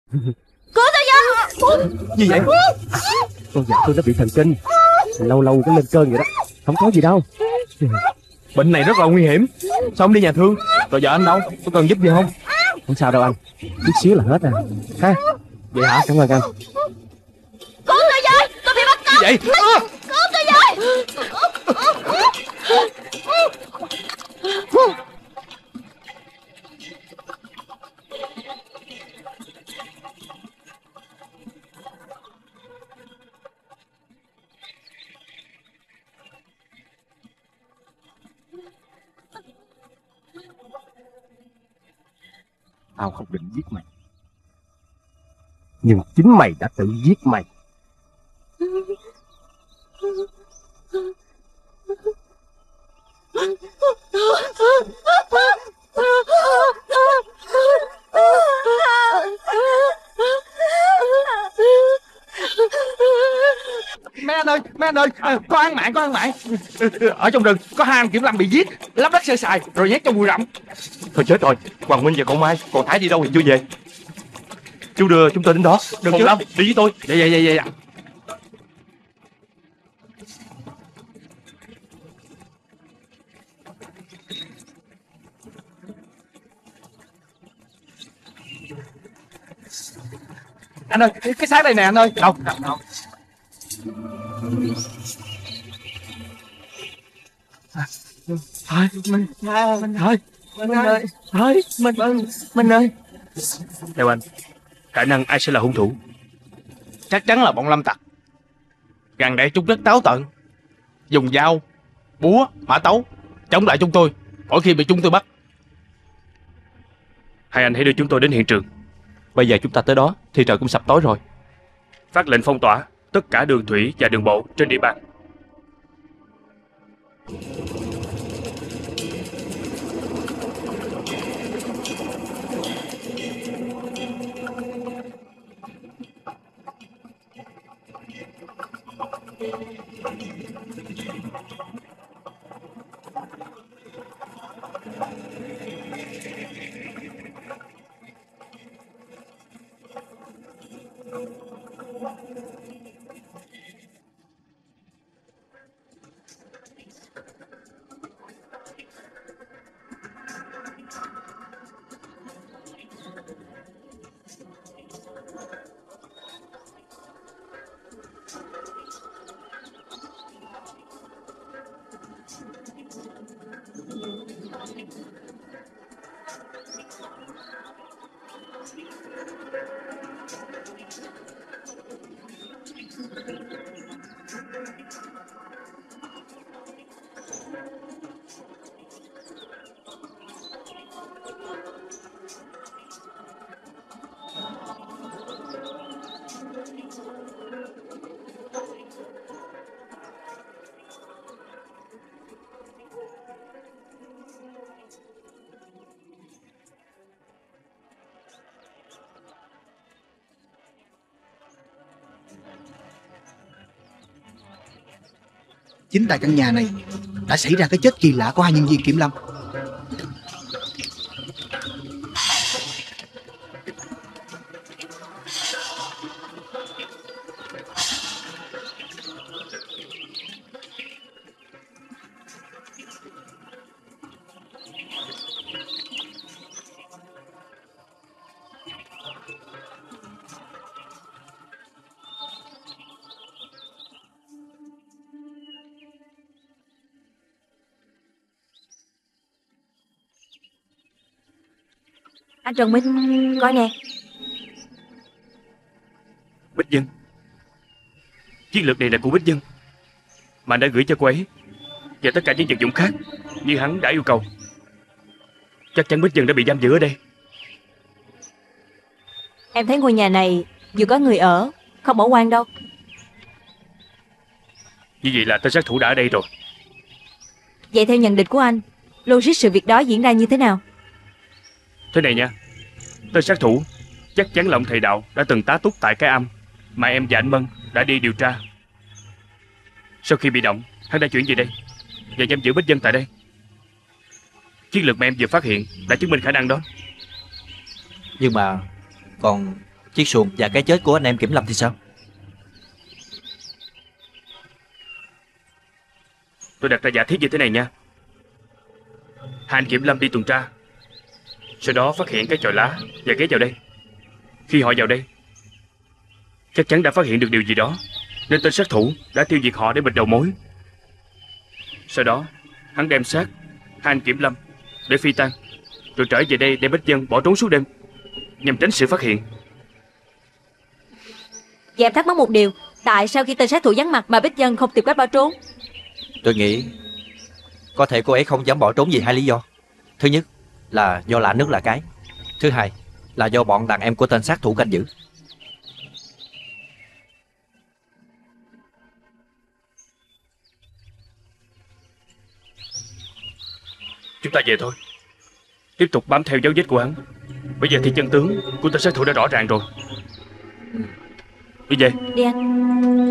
Cứu tôi với. Gì vậy? Con vật tôi nó bị thần kinh, lâu lâu nó lên cơn vậy đó. Không có gì đâu. Bệnh này rất là nguy hiểm. Sao không đi nhà thương? Rồi vợ anh đâu? Có cần giúp gì không? Không sao đâu anh, chút xíu là hết à. Ha? Vậy hả? Cảm ơn anh. Cứu tôi với, tôi bị bắt cóc. Gì vậy? Cứu tôi với. Tao không định giết mày, nhưng chính mày đã tự giết mày. Mấy anh ơi, có án mạng, có án mạng. Ở trong rừng có 2 anh kiểm lâm bị giết, lấp đất sơ sài rồi nhét trong bụi rậm. Thôi chết rồi, Hoàng Minh và con Mai, còn Thái đi đâu thì chưa về. Chú đưa chúng tôi đến đó. Được chứ? Lâm, đi với tôi. Dạ. Anh ơi, cái xác đây nè anh ơi. Đâu? Thôi, Minh ơi. Theo anh, khả năng ai sẽ là hung thủ? Chắc chắn là bọn lâm tặc. Gần đây chúng rất táo tợn, dùng dao, búa, mã tấu chống lại chúng tôi mỗi khi bị chúng tôi bắt. Hai anh hãy đưa chúng tôi đến hiện trường. Bây giờ chúng ta tới đó thì trời cũng sập tối rồi. Phát lệnh phong tỏa tất cả đường thủy và đường bộ trên địa bàn. Chính tại căn nhà này đã xảy ra cái chết kỳ lạ của 2 nhân viên kiểm lâm. Anh Trần Minh, coi nè. Bích Dân. Chiến lược này là của Bích Dân, mà anh đã gửi cho cô ấy và tất cả những vật dụng khác như hắn đã yêu cầu. Chắc chắn Bích Dân đã bị giam giữ ở đây. Em thấy ngôi nhà này vừa có người ở, không bỏ hoang đâu. Như vậy là tên sát thủ đã ở đây rồi. Vậy theo nhận định của anh, logic sự việc đó diễn ra như thế nào? Thế này nha, tên sát thủ chắc chắn là ông thầy đạo đã từng tá túc tại cái âm mà em và anh Mân đã đi điều tra. Sau khi bị động, hắn đã chuyển về đây và giam giữ Bích Dân tại đây. Chiến lược mà em vừa phát hiện đã chứng minh khả năng đó. Nhưng mà còn Chiếc xuồng và cái chết của anh em Kiểm Lâm thì sao? Tôi đặt ra giả thiết như thế này nha. Hai anh Kiểm Lâm đi tuần tra, sau đó phát hiện cái chòi lá và ghé vào đây. Khi họ vào đây, chắc chắn đã phát hiện được điều gì đó, nên tên sát thủ đã tiêu diệt họ để bịt đầu mối. Sau đó hắn đem xác hai anh Kiểm Lâm để phi tang, rồi trở về đây để bích dân bỏ trốn suốt đêm, nhằm tránh sự phát hiện. Và em thắc mắc một điều, tại sao khi tên sát thủ vắng mặt mà Bích Dân không tìm cách bỏ trốn? Tôi nghĩ có thể cô ấy không dám bỏ trốn vì hai lý do. Thứ nhất là do lạ nước lạ cái. Thứ hai là do bọn đàn em của tên sát thủ canh giữ. Chúng ta về thôi, tiếp tục bám theo dấu vết của hắn. Bây giờ thì chân tướng của tên sát thủ đã rõ ràng rồi. Đi về. Đi anh.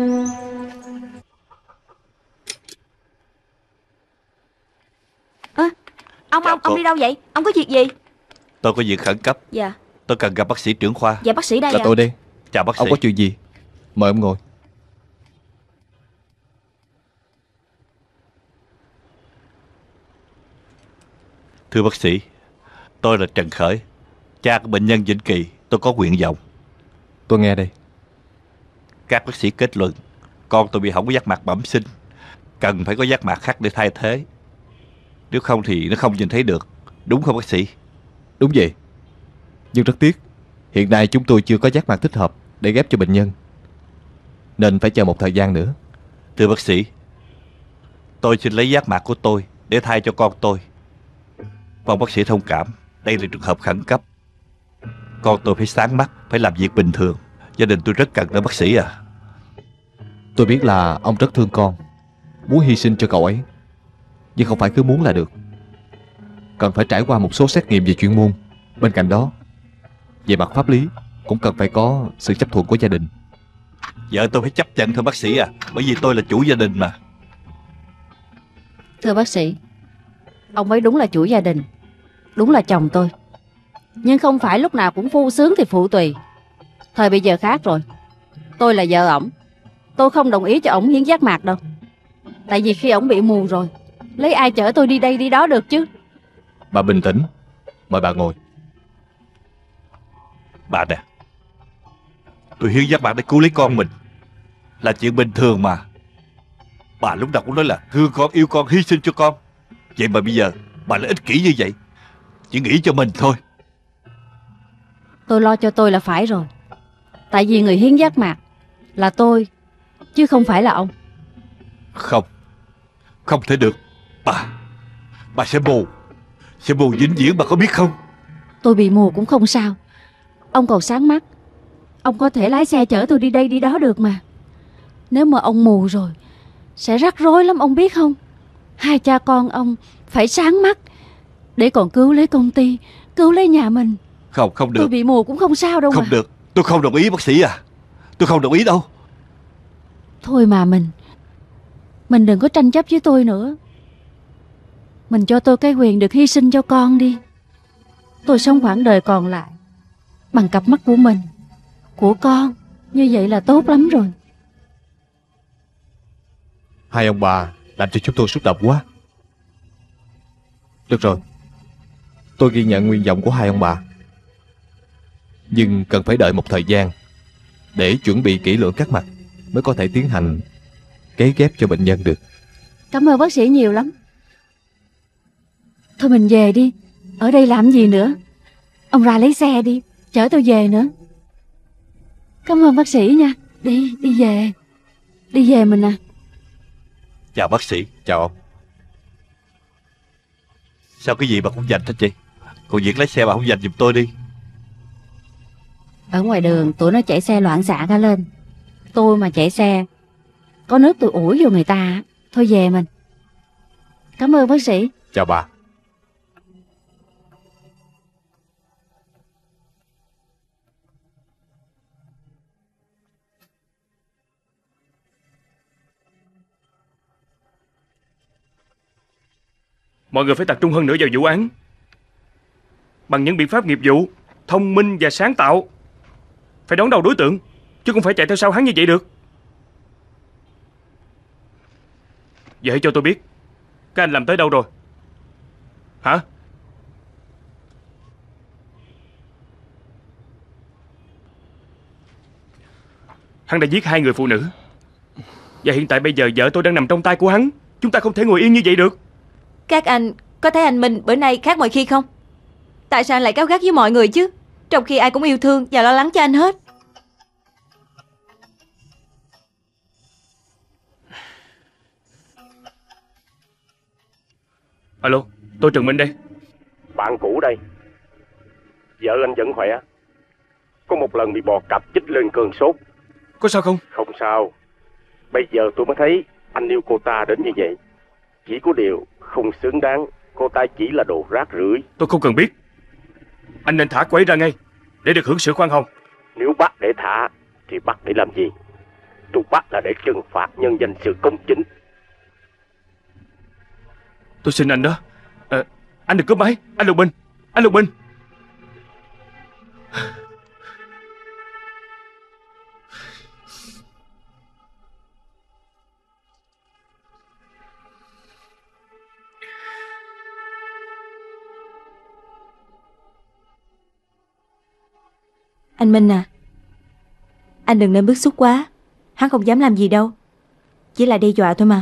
Ông đi đâu vậy? Ông có việc gì? Tôi có việc khẩn cấp. Dạ. Tôi cần gặp bác sĩ trưởng khoa. Dạ bác sĩ đây Là ạ. tôi đây. Chào bác sĩ. Ông có chuyện gì? Mời ông ngồi. Thưa bác sĩ, tôi là Trần Khởi, cha của bệnh nhân Vĩnh Kỳ. Tôi có nguyện vọng. Tôi nghe đây. Các bác sĩ kết luận con tôi bị hỏng giác mạc bẩm sinh, cần phải có giác mạc khác để thay thế. Nếu không thì nó không nhìn thấy được. Đúng không bác sĩ? Đúng vậy. Nhưng rất tiếc, hiện nay chúng tôi chưa có giác mạc thích hợp để ghép cho bệnh nhân, nên phải chờ một thời gian nữa. Thưa bác sĩ, tôi xin lấy giác mạc của tôi để thay cho con tôi. Mong bác sĩ thông cảm, đây là trường hợp khẩn cấp. Con tôi phải sáng mắt, phải làm việc bình thường. Gia đình tôi rất cần đó bác sĩ à. Tôi biết là ông rất thương con, muốn hy sinh cho cậu ấy, nhưng không phải cứ muốn là được. Cần phải trải qua một số xét nghiệm về chuyên môn. Bên cạnh đó, về mặt pháp lý cũng cần phải có sự chấp thuận của gia đình. Vợ tôi phải chấp nhận thôi bác sĩ à, bởi vì tôi là chủ gia đình mà. Thưa bác sĩ, ông ấy đúng là chủ gia đình, đúng là chồng tôi. Nhưng không phải lúc nào cũng phu sướng thì phụ tùy. Thời bây giờ khác rồi. Tôi là vợ ổng, tôi không đồng ý cho ổng hiến giác mạc đâu. Tại vì khi ổng bị mù rồi, lấy ai chở tôi đi đây đi đó được chứ? Bà bình tĩnh. Mời bà ngồi. Bà nè, tôi hiến giác mạc để cứu lấy con mình là chuyện bình thường mà. Bà lúc nào cũng nói là thương con, yêu con, hy sinh cho con. Vậy mà bây giờ bà lại ích kỷ như vậy, chỉ nghĩ cho mình thôi. Tôi lo cho tôi là phải rồi. Tại vì người hiến giác mạc là tôi, chứ không phải là ông. Không, không thể được. Bà sẽ mù vĩnh viễn, bà có biết không? Tôi bị mù cũng không sao. Ông còn sáng mắt, ông có thể lái xe chở tôi đi đây đi đó được mà. Nếu mà ông mù rồi sẽ rắc rối lắm, ông biết không? Hai cha con ông phải sáng mắt để còn cứu lấy công ty, cứu lấy nhà mình. Không được. Tôi bị mù cũng không sao đâu. Không mà được, tôi không đồng ý bác sĩ à. Tôi không đồng ý đâu. Thôi mà mình đừng có tranh chấp với tôi nữa. Mình cho tôi cái quyền được hy sinh cho con đi. Tôi sống quãng đời còn lại bằng cặp mắt của mình, của con. Như vậy là tốt lắm rồi. Hai ông bà làm cho chúng tôi xúc động quá. Được rồi, tôi ghi nhận nguyện vọng của hai ông bà, nhưng cần phải đợi một thời gian để chuẩn bị kỹ lưỡng các mặt mới có thể tiến hành cấy ghép cho bệnh nhân được. Cảm ơn bác sĩ nhiều lắm. Thôi mình về đi. Ở đây làm gì nữa? Ông ra lấy xe đi, chở tôi về nữa. Cảm ơn bác sĩ nha. Đi về. Đi về mình à. Chào bác sĩ. Chào ông. Sao cái gì bà cũng dành hết chị? Còn việc lái xe bà không dành giùm tôi đi. Ở ngoài đường tụi nó chạy xe loạn xạ cả lên. Tôi mà chạy xe có nước tôi ủi vô người ta. Thôi về mình. Cảm ơn bác sĩ. Chào bà. Mọi người phải tập trung hơn nữa vào vụ án bằng những biện pháp nghiệp vụ thông minh và sáng tạo. phải đón đầu đối tượng, chứ không phải chạy theo sau hắn như vậy được. Vậy hãy cho tôi biết, các anh làm tới đâu rồi? Hả? Hắn đã giết 2 người phụ nữ, và hiện tại bây giờ vợ tôi đang nằm trong tay của hắn. Chúng ta không thể ngồi yên như vậy được. Các anh có thấy anh Minh bữa nay khác mọi khi không? Tại sao anh lại cáu gắt với mọi người chứ, trong khi ai cũng yêu thương và lo lắng cho anh hết? Alo, tôi Trần Minh đây. Bạn cũ đây. Vợ anh vẫn khỏe. Có một lần bị bò cạp chích lên cơn sốt. Có sao không? Không sao. Bây giờ tôi mới thấy anh yêu cô ta đến như vậy. Chỉ có điều không xứng đáng. Cô ta chỉ là đồ rác rưởi. Tôi không cần biết. Anh nên thả cô ấy ra ngay, để được hưởng sự khoan hồng. Nếu bắt để thả thì bắt để làm gì? Tôi bắt là để trừng phạt nhân danh sự công chính. Tôi xin anh đó. Anh đừng cướp máy. Anh Lục Bình. Anh Lục Bình. Anh Minh à, anh đừng nên bức xúc quá. Hắn không dám làm gì đâu, chỉ là đe dọa thôi mà.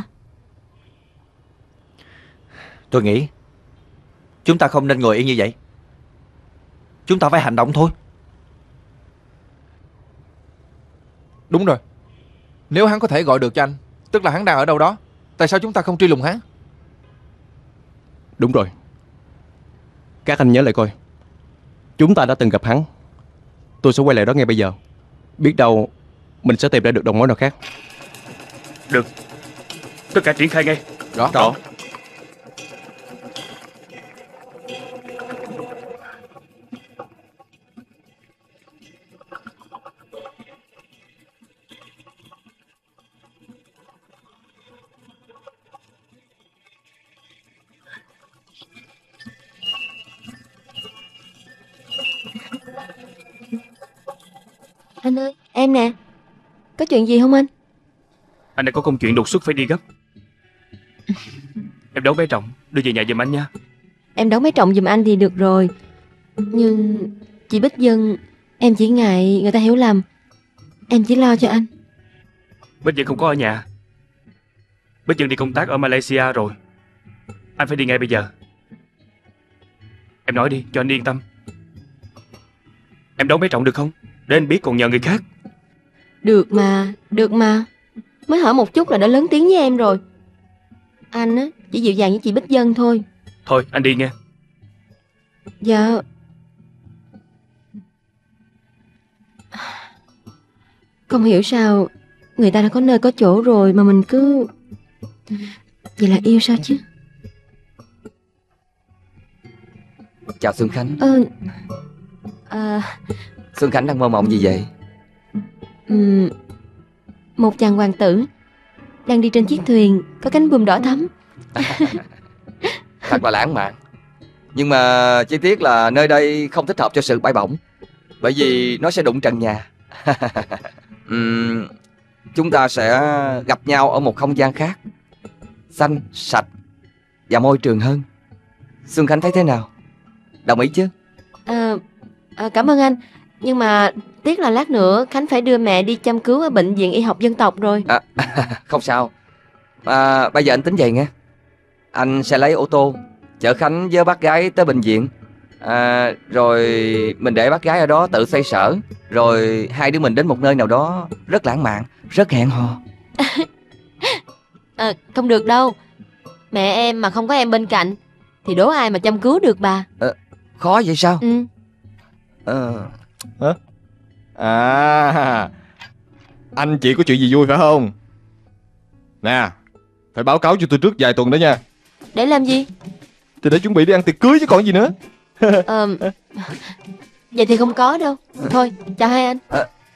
Tôi nghĩ chúng ta không nên ngồi yên như vậy. Chúng ta phải hành động thôi. Đúng rồi. Nếu hắn có thể gọi được cho anh, tức là hắn đang ở đâu đó. Tại sao chúng ta không truy lùng hắn? Đúng rồi. Các anh nhớ lại coi, chúng ta đã từng gặp hắn. Tôi sẽ quay lại đó ngay bây giờ. Biết đâu mình sẽ tìm ra được đầu mối nào khác. Được. Tất cả triển khai ngay. Rõ. Anh ơi, em nè. Có chuyện gì không anh? Anh đã có công chuyện đột xuất phải đi gấp. Em đấu bé Trọng đưa về nhà giùm anh nha. Em đóng bé Trọng giùm anh thì được rồi. Nhưng chị Bích Dân, em chỉ ngại người ta hiểu lầm. Em chỉ lo cho anh. Bích Dân không có ở nhà. Bích Dân đi công tác ở Malaysia rồi. Anh phải đi ngay bây giờ. Em nói đi cho anh yên tâm. Em đóng bé Trọng được không? Để anh biết còn nhờ người khác. Được mà. Mới hỏi một chút là đã lớn tiếng với em rồi. Anh á, chỉ dịu dàng với chị Bích Dân thôi. Thôi anh đi nghe. Dạ. Không hiểu sao người ta đã có nơi có chỗ rồi mà mình cứ... Vậy là yêu sao chứ? Chào Xuân Khánh. Xuân Khánh đang mơ mộng gì vậy? Một chàng hoàng tử đang đi trên chiếc thuyền có cánh buồm đỏ thắm. Thật là lãng mạn. Nhưng mà chi tiết là nơi đây không thích hợp cho sự bay bổng, bởi vì nó sẽ đụng trần nhà. Chúng ta sẽ gặp nhau ở một không gian khác, xanh, sạch và môi trường hơn. Xuân Khánh thấy thế nào? Đồng ý chứ? Cảm ơn anh. Nhưng mà tiếc là lát nữa Khánh phải đưa mẹ đi chăm cứu ở bệnh viện y học dân tộc rồi. Không sao. Bây giờ anh tính vậy nghe. Anh sẽ lấy ô tô chở Khánh với bác gái tới bệnh viện. Rồi mình để bác gái ở đó tự xoay sở. Rồi hai đứa mình đến một nơi nào đó rất lãng mạn, rất hẹn hò. Không được đâu. Mẹ em mà không có em bên cạnh thì đố ai mà chăm cứu được bà. Khó vậy sao? Anh chị có chuyện gì vui phải không? Nè, phải báo cáo cho tôi trước vài tuần đó nha. Để làm gì? Thì để chuẩn bị đi ăn tiệc cưới chứ còn gì nữa. Vậy thì không có đâu. Thôi, chào hai anh.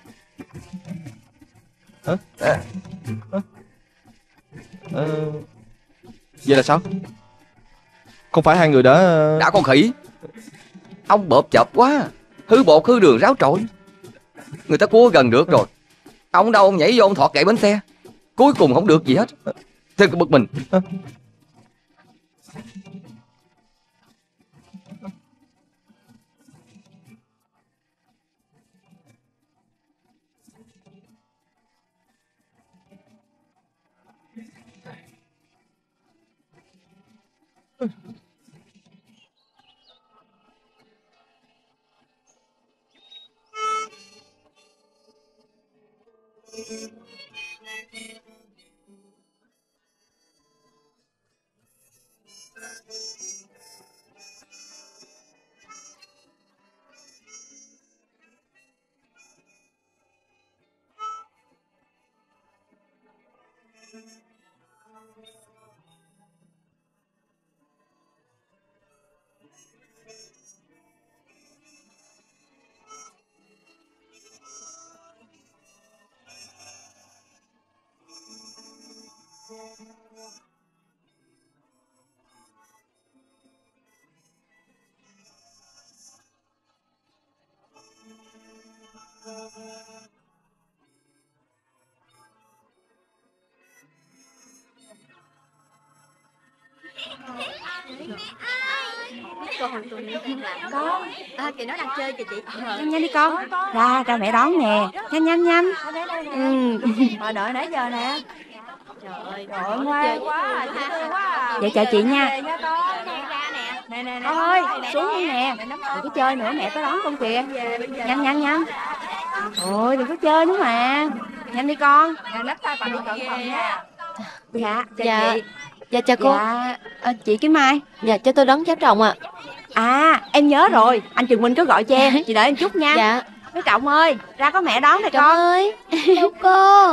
Vậy là sao? Không phải hai người đã... Đã con khỉ. Ông bợp chợp quá. Hư bột hư đường ráo trội. người ta cua gần được rồi. Ông đâu ông nhảy vô ông thọt gậy bánh xe, cuối cùng không được gì hết. Thế cứ bực mình. Con kìa nó đang chơi kìa chị. Nhanh nhanh đi con. Ra mẹ đón nè. Nhanh nhanh nhanh. Đợi nãy giờ nè. Trời ơi ngoan quá, dễ thương quá. Vậy chào chị nha. Nè. Ôi xuống đi nè. Đừng có chơi nữa, mẹ tới đón con kìa. Nhanh nhanh nhanh. Ôi đừng có chơi nữa mà. Nhanh đi con. Nắm tay bà đi cẩn thận nha. Dạ chào chị. Dạ chào cô. Chị Kim Mai. Dạ cho tôi đón cháu Trọng ạ. Em nhớ rồi, anh Trường Minh có gọi cho em. Chị đợi em chút nha. Dạ. Mấy Trọng ơi, ra có mẹ đón nè Trọng con ơi. Chào cô.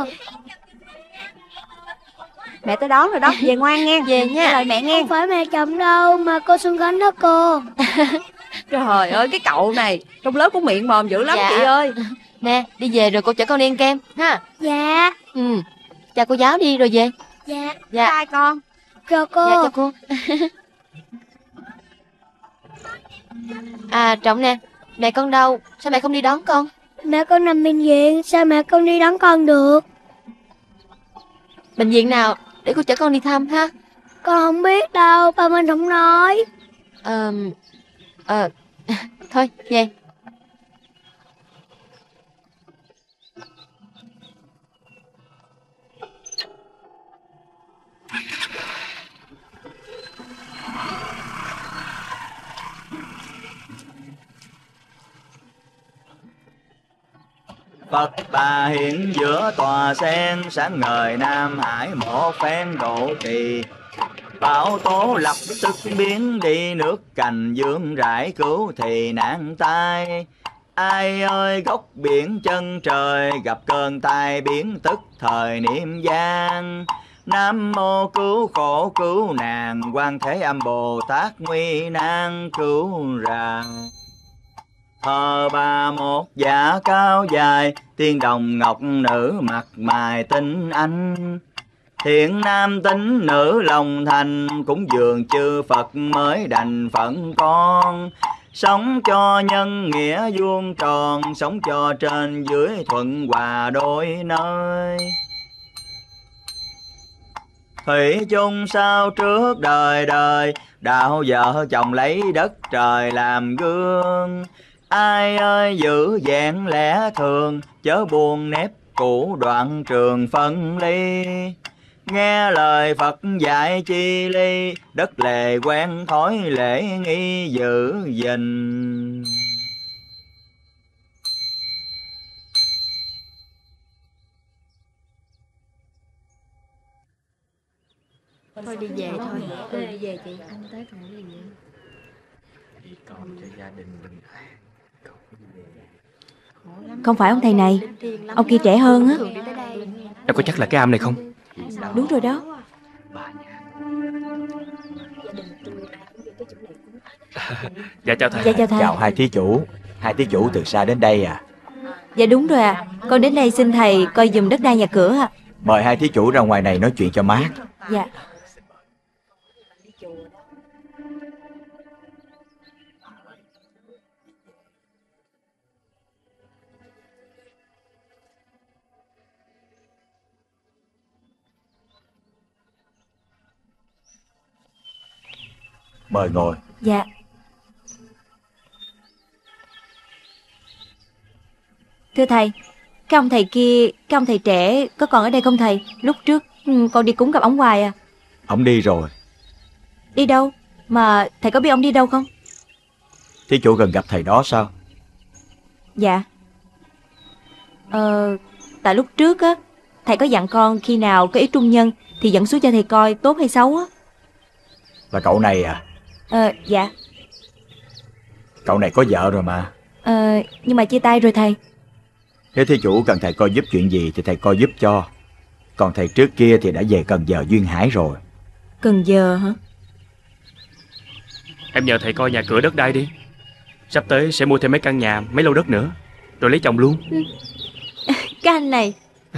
Mẹ tới đón rồi đó, về ngoan nghe. Về nha. Lời mẹ nghe. Không phải mẹ Trọng đâu, mà cô Xuân Khánh đó cô. Trời ơi, cái cậu này trong lớp cũng miệng mồm dữ lắm. Dạ. Chị ơi. Nè, đi về rồi cô chở con đi ăn kem ha. Dạ. Chào cô giáo đi rồi về. Dạ. Dạ. Bye con. Chào cô. Dạ chào cô. Trọng nè, mẹ con đâu? Sao mẹ không đi đón con? Mẹ con nằm bệnh viện, sao mẹ con đi đón con được? Bệnh viện nào? Để cô chở con đi thăm ha. Con không biết đâu, ba mình không nói. Thôi, về. Phật bà hiện giữa tòa sen, sáng ngời Nam Hải một phen độ trì. Bão tố lập tức biến đi, nước cành dương rải cứu thì nạn tai. Ai ơi góc biển chân trời, gặp cơn tai biến tức thời niệm gian. Nam mô cứu khổ cứu nạn, Quan Thế Âm Bồ Tát nguy nan cứu ra. Thờ bà một giả cao dài, tiên đồng ngọc nữ mặt mày tinh anh. Thiện nam tín nữ lòng thành, cúng dường chư Phật mới đành phận con. Sống cho nhân nghĩa vuông tròn, sống cho trên dưới thuận hòa đôi nơi. Thủy chung sao trước đời đời, đạo vợ chồng lấy đất trời làm gương. Ai ơi giữ vẹn lẽ thường, chớ buông nếp cũ đoạn trường phân ly. Nghe lời Phật dạy chi ly, đất lề quen thói lễ nghi giữ gìn. Thôi đi về thôi. Đi về chị. Anh tới rồi đi về. Đi con cho gia đình bình an. Không phải ông thầy này, ông kia trẻ hơn á. Em có chắc là cái am này không? Đúng rồi đó. Dạ chào thầy. Dạ chào thầy. Chào hai thí chủ. Hai thí chủ từ xa đến đây à? Dạ đúng rồi à. Con đến đây xin thầy coi giùm đất đai nhà cửa à. Mời hai thí chủ ra ngoài này nói chuyện cho mát. Dạ. Mời ngồi. Dạ. Thưa thầy, cái ông thầy kia, cái ông thầy trẻ có còn ở đây không thầy? Lúc trước con đi cúng gặp ông hoài à. Ông đi rồi. Đi đâu? Mà thầy có biết ông đi đâu không? Thí chủ gần gặp thầy đó sao? Dạ. Tại lúc trước á, thầy có dặn con khi nào có ý trung nhân thì dẫn xuống cho thầy coi tốt hay xấu á. Là cậu này à? Dạ. Cậu này có vợ rồi mà. Nhưng mà chia tay rồi thầy. Nếu thí chủ cần thầy coi giúp chuyện gì thì thầy coi giúp cho. Còn thầy trước kia thì đã về Cần Giờ Duyên Hải rồi. Cần Giờ hả? Em nhờ thầy coi nhà cửa đất đai đi. Sắp tới sẽ mua thêm mấy căn nhà, mấy lô đất nữa, rồi lấy chồng luôn. Cái anh này.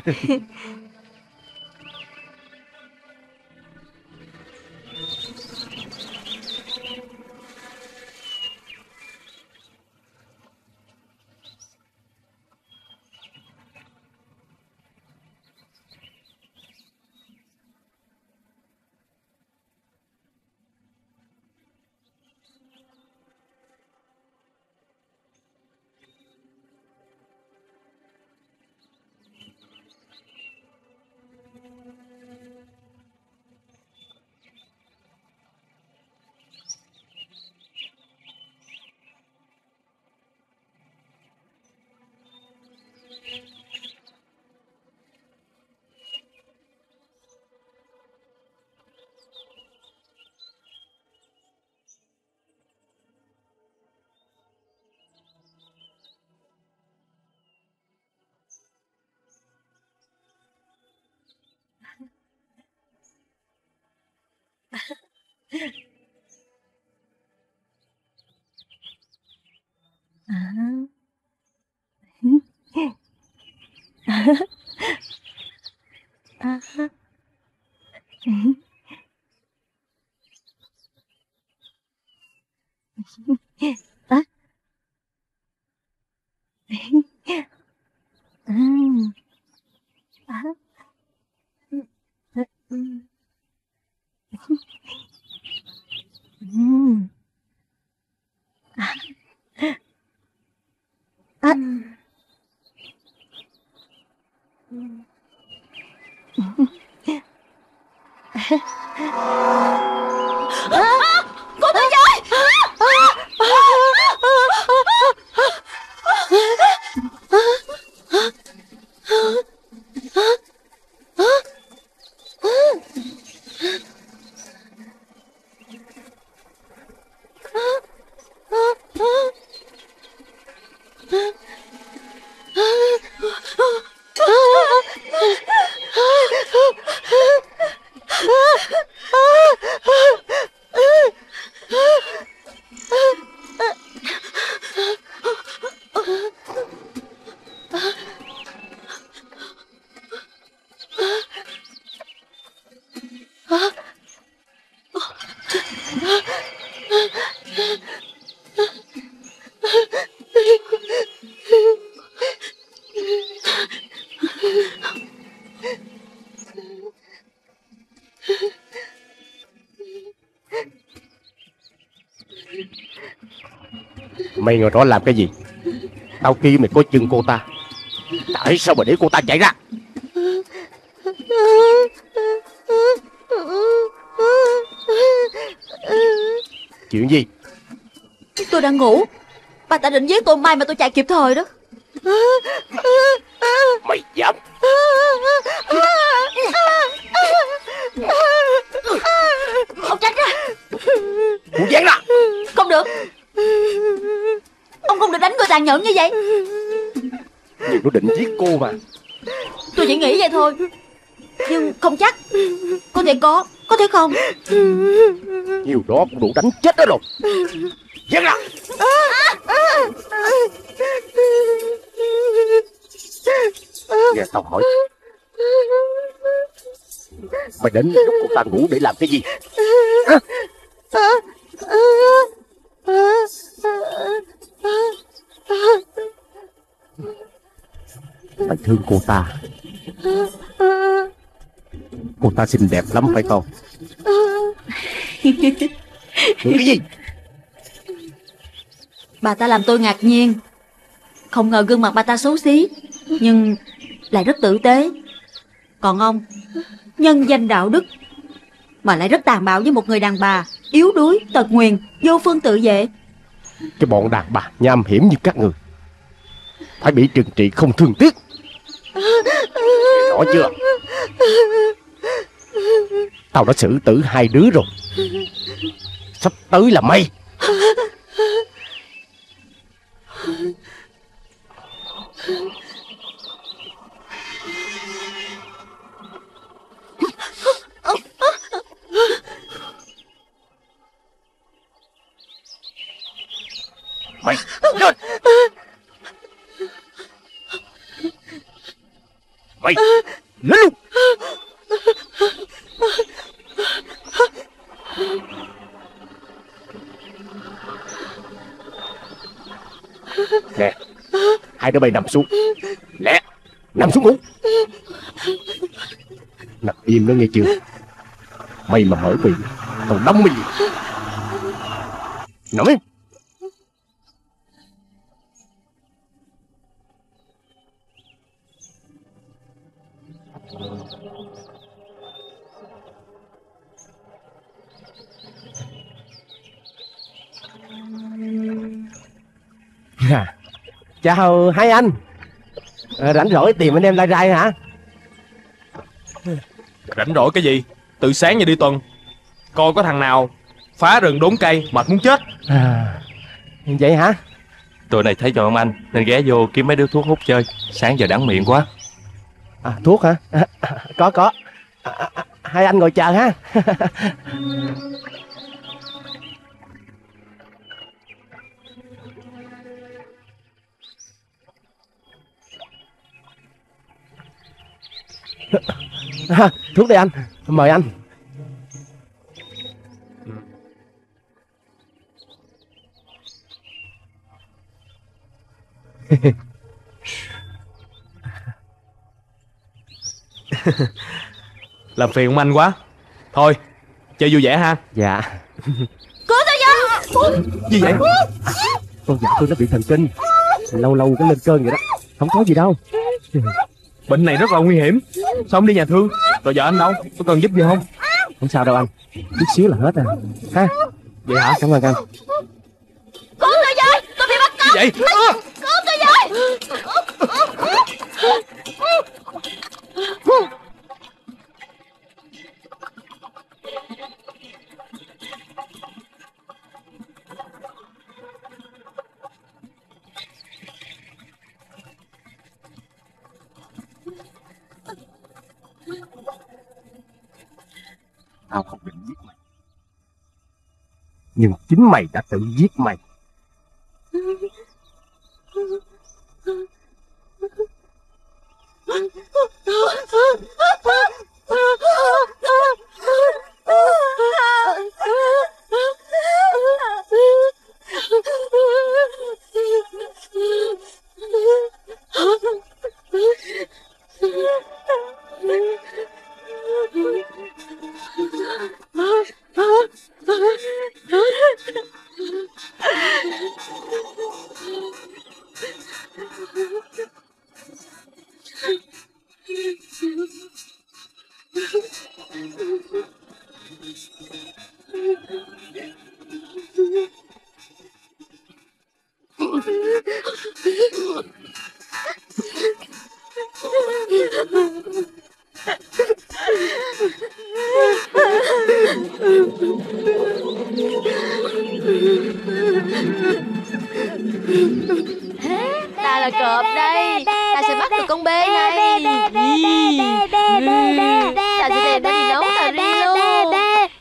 Cô Tư Giới! Mày ngồi đó làm cái gì? Tao kêu mày coi chừng cô ta. Tại sao mà để cô ta chạy ra? Chuyện gì? Tôi đang ngủ. Bà ta định giết tôi, may mà tôi chạy kịp thời đó. Mày dám? Ông tránh ra. Muốn dán ra? Không được. Ông không được đánh người tàn nhẫn như vậy. Nhưng nó định giết cô mà. Tôi chỉ nghĩ vậy thôi, nhưng không chắc. Có thể có thể không. Nhiều đó cũng đủ đánh chết nó rồi. Dán ra. Nghe tao hỏi, mày đến lúc cô ta ngủ để làm cái gì? Mày thương cô ta. Cô ta xinh đẹp lắm phải không? Cái gì? Bà ta làm tôi ngạc nhiên. Không ngờ gương mặt bà ta xấu xí, nhưng lại rất tử tế. Còn ông, nhân danh đạo đức mà lại rất tàn bạo với một người đàn bà yếu đuối, tật nguyền, vô phương tự vệ. Cái bọn đàn bà nham hiểm như các người phải bị trừng trị không thương tiếc. Rõ chưa? Tao đã xử tử 2 đứa rồi, sắp tới là mày. Mày lên. Mày lên luôn. Nè, 2 đứa bay nằm xuống. Lẹ, nằm xuống ngủ. Nằm im đó nghe chưa? Mày mà mở miệng tao đâm mày. Nằm im. Chào hai anh. Rảnh rỗi tìm anh em lai rai hả? Rảnh rỗi cái gì? Từ sáng giờ đi tuần, coi có thằng nào phá rừng đốn cây mệt muốn chết. Vậy hả? Tụi này thấy chọn anh nên ghé vô kiếm mấy đứa thuốc hút chơi. Sáng giờ đắng miệng quá. Thuốc hả? Có. Hai anh ngồi chờ ha. Thuốc đây anh, mời anh. Làm phiền ông anh quá. Thôi, chơi vui vẻ ha. Dạ. Cứu tôi với. Gì vậy? Con vợ tôi nó bị thần kinh, lâu lâu có lên cơn vậy đó. Không có gì đâu. Bệnh này rất là nguy hiểm. Sao không đi nhà thương? Rồi vợ anh đâu? Có cần giúp gì không? Không sao đâu anh, chút xíu là hết à. Ha? Vậy hả? Cảm ơn anh. Cứu tôi với, tôi bị bắt cóc. Gì vậy? Cứu tôi với. Tao không định giết mày, nhưng chính mày đã tự giết mày. Ta là cọp đây, ta sẽ bắt được con bê này. Ta sẽ đem nó đi nấu cà ri luôn.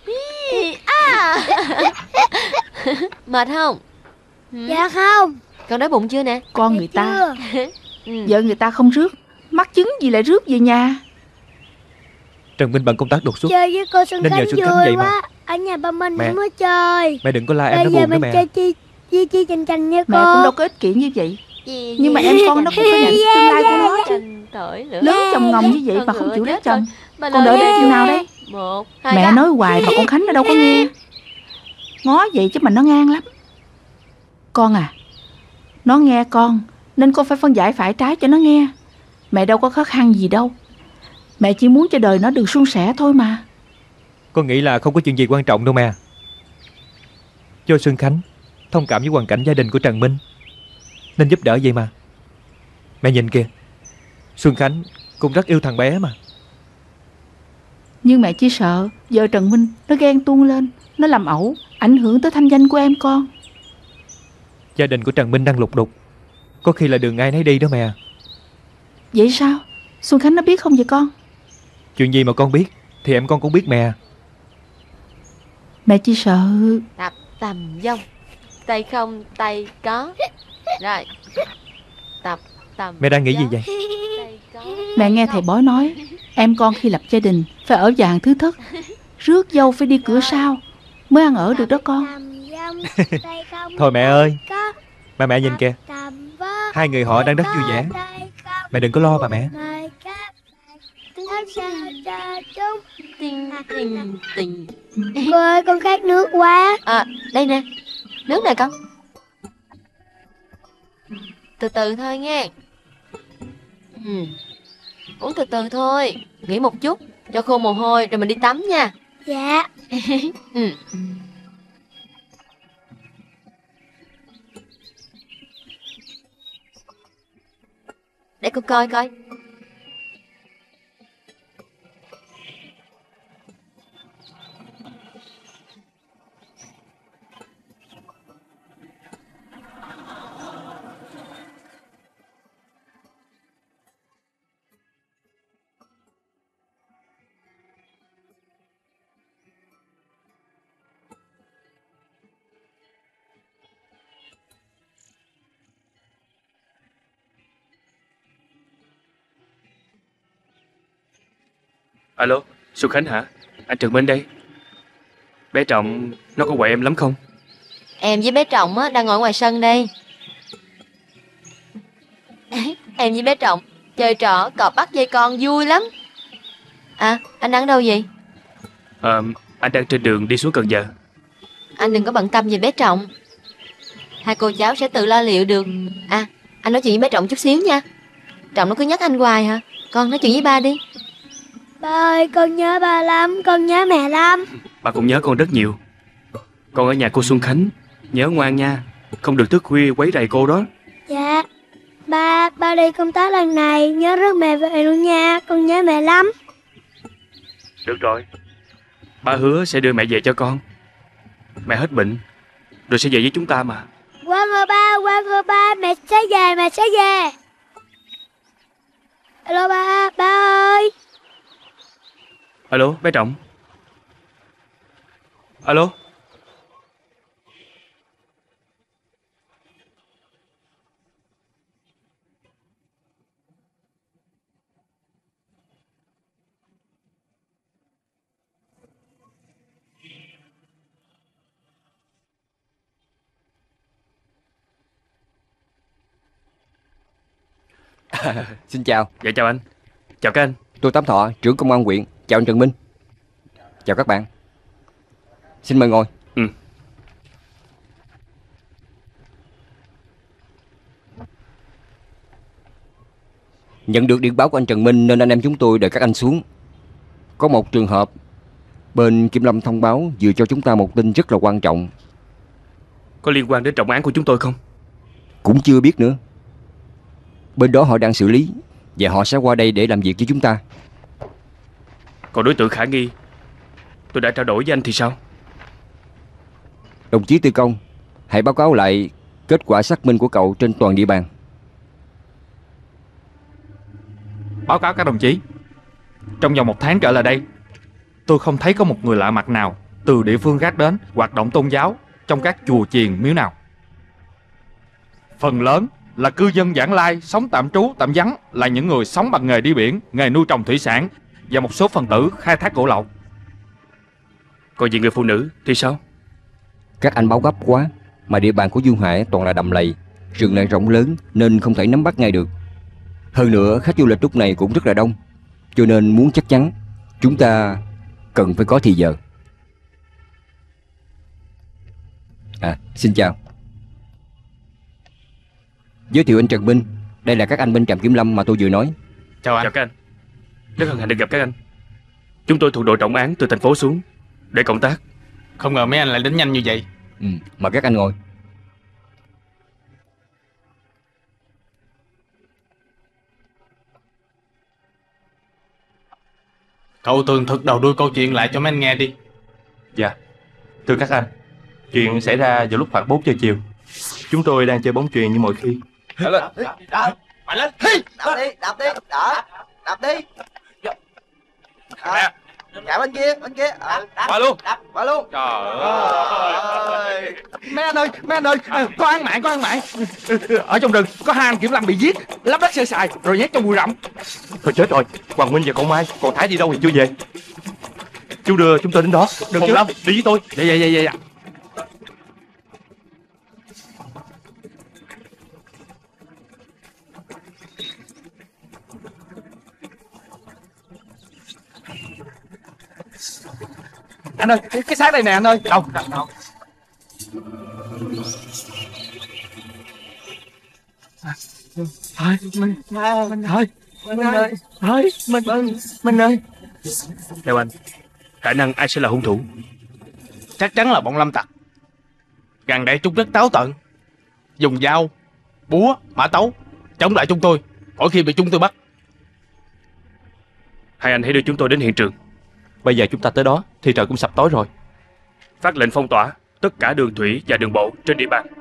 Mệt không? Dạ không. Con đói bụng chưa nè? Con người ta vợ người ta không rước, mắc chứng gì lại rước về nhà. Trần Minh bận công tác đột xuất Chơi với cô Xuân nên nhờ Khánh Xuân Khánh vui vậy mà. quá. Ở nhà ba mình Mẹ. mới chơi. Mẹ đừng có la em, Bây nó giờ buồn đó mình mẹ. chơi chi chành chành nha cô. Mẹ cũng đâu có ích kỷ như vậy. Nhưng mà em con nó cũng có nhận tương lai của nó chứ. Lớn chồng ngồng như vậy mà không chịu lấy chồng, con đợi đến chừng nào đây? Mẹ nói hoài mà con Khánh nó đâu có nghe. Ngó vậy chứ mà nó ngang lắm. Con à, nó nghe con nên con phải phân giải phải trái cho nó nghe. Mẹ đâu có khó khăn gì đâu. Mẹ chỉ muốn cho đời nó được suôn sẻ thôi mà. Con nghĩ là không có chuyện gì quan trọng đâu mẹ. Do Xuân Khánh thông cảm với hoàn cảnh gia đình của Trần Minh nên giúp đỡ vậy mà. Mẹ nhìn kìa, Xuân Khánh cũng rất yêu thằng bé mà. Nhưng mẹ chỉ sợ vợ Trần Minh nó ghen tuông lên, nó làm ẩu, ảnh hưởng tới thanh danh của em con. Gia đình của Trần Minh đang lục đục, có khi là đường ai nấy đi đó mẹ. Vậy sao? Xuân Khánh nó biết không vậy con? Chuyện gì mà con biết thì em con cũng biết mẹ. Mẹ chỉ sợ. Tập tầm dông, tay không tay có. Rồi. Tập tầm. Mẹ đang nghĩ gì vậy? Mẹ nghe thầy bói nói em con khi lập gia đình phải ở dạng thứ thất, rước dâu phải đi cửa sau mới ăn ở được đó con. Thôi mẹ ơi, mẹ nhìn kìa, hai người họ đang rất vui vẻ. Mẹ đừng có lo mà mẹ. Cô ơi, con khát nước quá. Đây nè, nước này con. Từ từ thôi nghe. Uống từ từ thôi, nghỉ một chút cho khô mồ hôi rồi mình đi tắm nha. Dạ. Để cô coi coi. Alo, Xuân Khánh hả? Anh Trần Minh đây. Bé Trọng nó có quậy em lắm không? Em với bé Trọng á đang ngồi ngoài sân đây. Em với bé Trọng chơi trò cọp bắt dây con vui lắm. À, anh đang ở đâu vậy? Anh đang trên đường đi xuống Cần Giờ. Anh đừng có bận tâm về bé Trọng, hai cô cháu sẽ tự lo liệu được. À, anh nói chuyện với bé Trọng chút xíu nha. Trọng nó cứ nhắc anh hoài hả? Con nói chuyện với ba đi. Ba ơi, con nhớ ba lắm, con nhớ mẹ lắm. Ba cũng nhớ con rất nhiều. Con ở nhà cô Xuân Khánh, nhớ ngoan nha, không được thức khuya quấy rầy cô đó. Dạ. Ba đi công tác lần này nhớ rước mẹ về luôn nha, con nhớ mẹ lắm. Được rồi, ba hứa sẽ đưa mẹ về cho con. Mẹ hết bệnh rồi sẽ về với chúng ta mà. Qua ngờ ba, mẹ sẽ về. Alo ba ơi. Alo, bé Trọng. Alo. Xin chào. Dạ chào anh. Chào các anh. Tôi Tám Thọ, trưởng công an huyện. Chào anh Trần Minh. Chào các bạn. Xin mời ngồi. Nhận được điện báo của anh Trần Minh nên anh em chúng tôi đợi các anh xuống. Có một trường hợp bên Kiểm Lâm thông báo vừa cho chúng ta một tin rất là quan trọng. Có liên quan đến trọng án của chúng tôi không? Cũng chưa biết nữa. Bên đó họ đang xử lý và họ sẽ qua đây để làm việc với chúng ta. Còn đối tượng khả nghi tôi đã trao đổi với anh thì sao? Đồng chí Tư Công, hãy báo cáo lại kết quả xác minh của cậu trên toàn địa bàn. Báo cáo các đồng chí, trong vòng 1 tháng trở lại đây, tôi không thấy có một người lạ mặt nào từ địa phương khác đến hoạt động tôn giáo trong các chùa chiền miếu nào. Phần lớn là cư dân vãng lai sống tạm trú tạm vắng là những người sống bằng nghề đi biển, nghề nuôi trồng thủy sản và một số phần tử khai thác gỗ lậu. Còn về người phụ nữ thì sao? Các anh báo gấp quá, mà địa bàn của Du Hải toàn là đầm lầy, rừng lại rộng lớn nên không thể nắm bắt ngay được. Hơn nữa khách du lịch lúc này cũng rất là đông, cho nên muốn chắc chắn chúng ta cần phải có thì giờ. Xin chào. Giới thiệu anh Trần Minh. Đây là các anh bên trạm kiểm lâm mà tôi vừa nói. Chào anh. Chào các anh. Rất hân hạnh được gặp các anh. Chúng tôi thuộc đội trọng án từ thành phố xuống để cộng tác. Không ngờ mấy anh lại đến nhanh như vậy. Mời các anh ngồi. Cậu tường thuật đầu đuôi câu chuyện lại cho mấy anh nghe đi. Dạ. Thưa các anh, chuyện xảy ra vào lúc khoảng 4 giờ chiều. Chúng tôi đang chơi bóng chuyền như mọi khi. Mạnh lên. Đạp đi. Đạp đi. Chạy bên kia. Qua luôn. Qua luôn. Trời ơi. Mấy anh ơi, có án mạng. Ở trong rừng có 2 anh kiểm lâm bị giết, lắp đất sơ sài rồi nhét trong bụi rậm. Thôi chết rồi, Hoàng Minh và con Mai, còn Thái đi đâu thì chưa về. Chú đưa chúng tôi đến đó. Được Hồng chứ? Lâm, đi với tôi. Dạ. Anh ơi, cái xác đây nè anh ơi. Đâu? Thôi, Minh ơi. Theo anh, khả năng ai sẽ là hung thủ? Chắc chắn là bọn lâm tặc. Gần đây chúng rất táo tợn, dùng dao, búa, mã tấu chống lại chúng tôi mỗi khi bị chúng tôi bắt. Hai anh hãy đưa chúng tôi đến hiện trường. Bây giờ chúng ta tới đó thì trời cũng sắp tối rồi. Phát lệnh phong tỏa tất cả đường thủy và đường bộ trên địa bàn.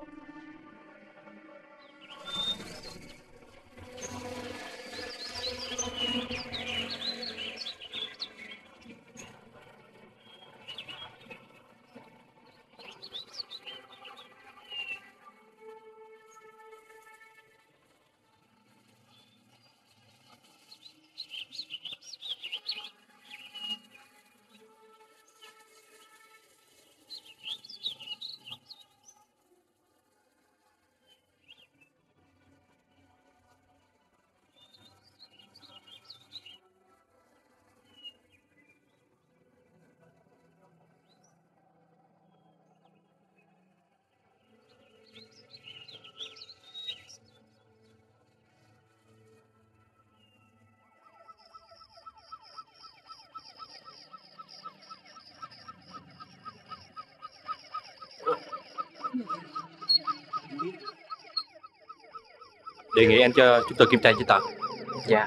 Đề nghị anh cho chúng tôi kiểm tra giấy tờ. Dạ.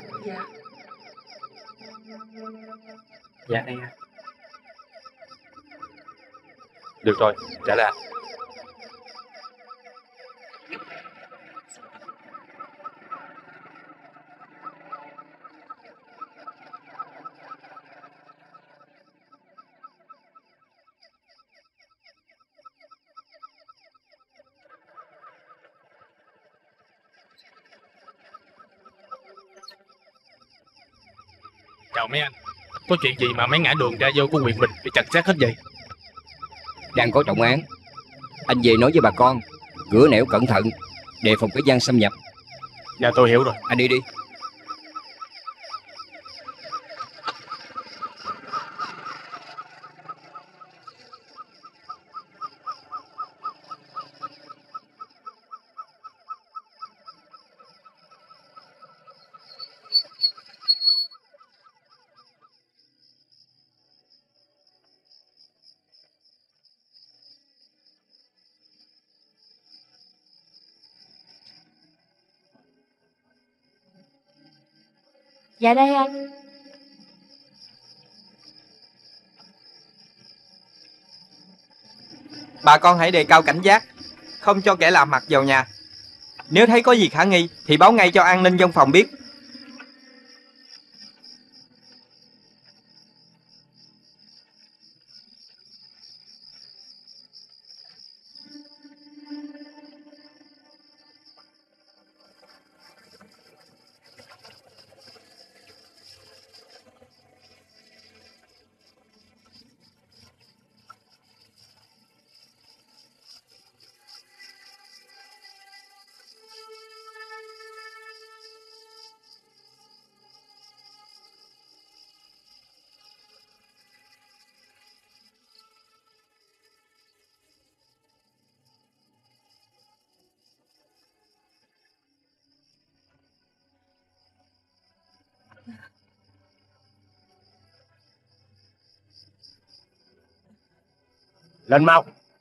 Dạ đây ạ. Được rồi, trả lại. Chào mấy anh. Có chuyện gì mà mấy ngã đường ra vô của huyện mình bị chặt xác hết vậy? Đang có trọng án. Anh về nói với bà con, cửa nẻo cẩn thận, đề phòng cái gian xâm nhập. Dạ tôi hiểu rồi. Anh đi đi. Dạ đây anh. Bà con hãy đề cao cảnh giác, không cho kẻ lạ mặt vào nhà. Nếu thấy có gì khả nghi thì báo ngay cho an ninh văn phòng biết. Lên mau.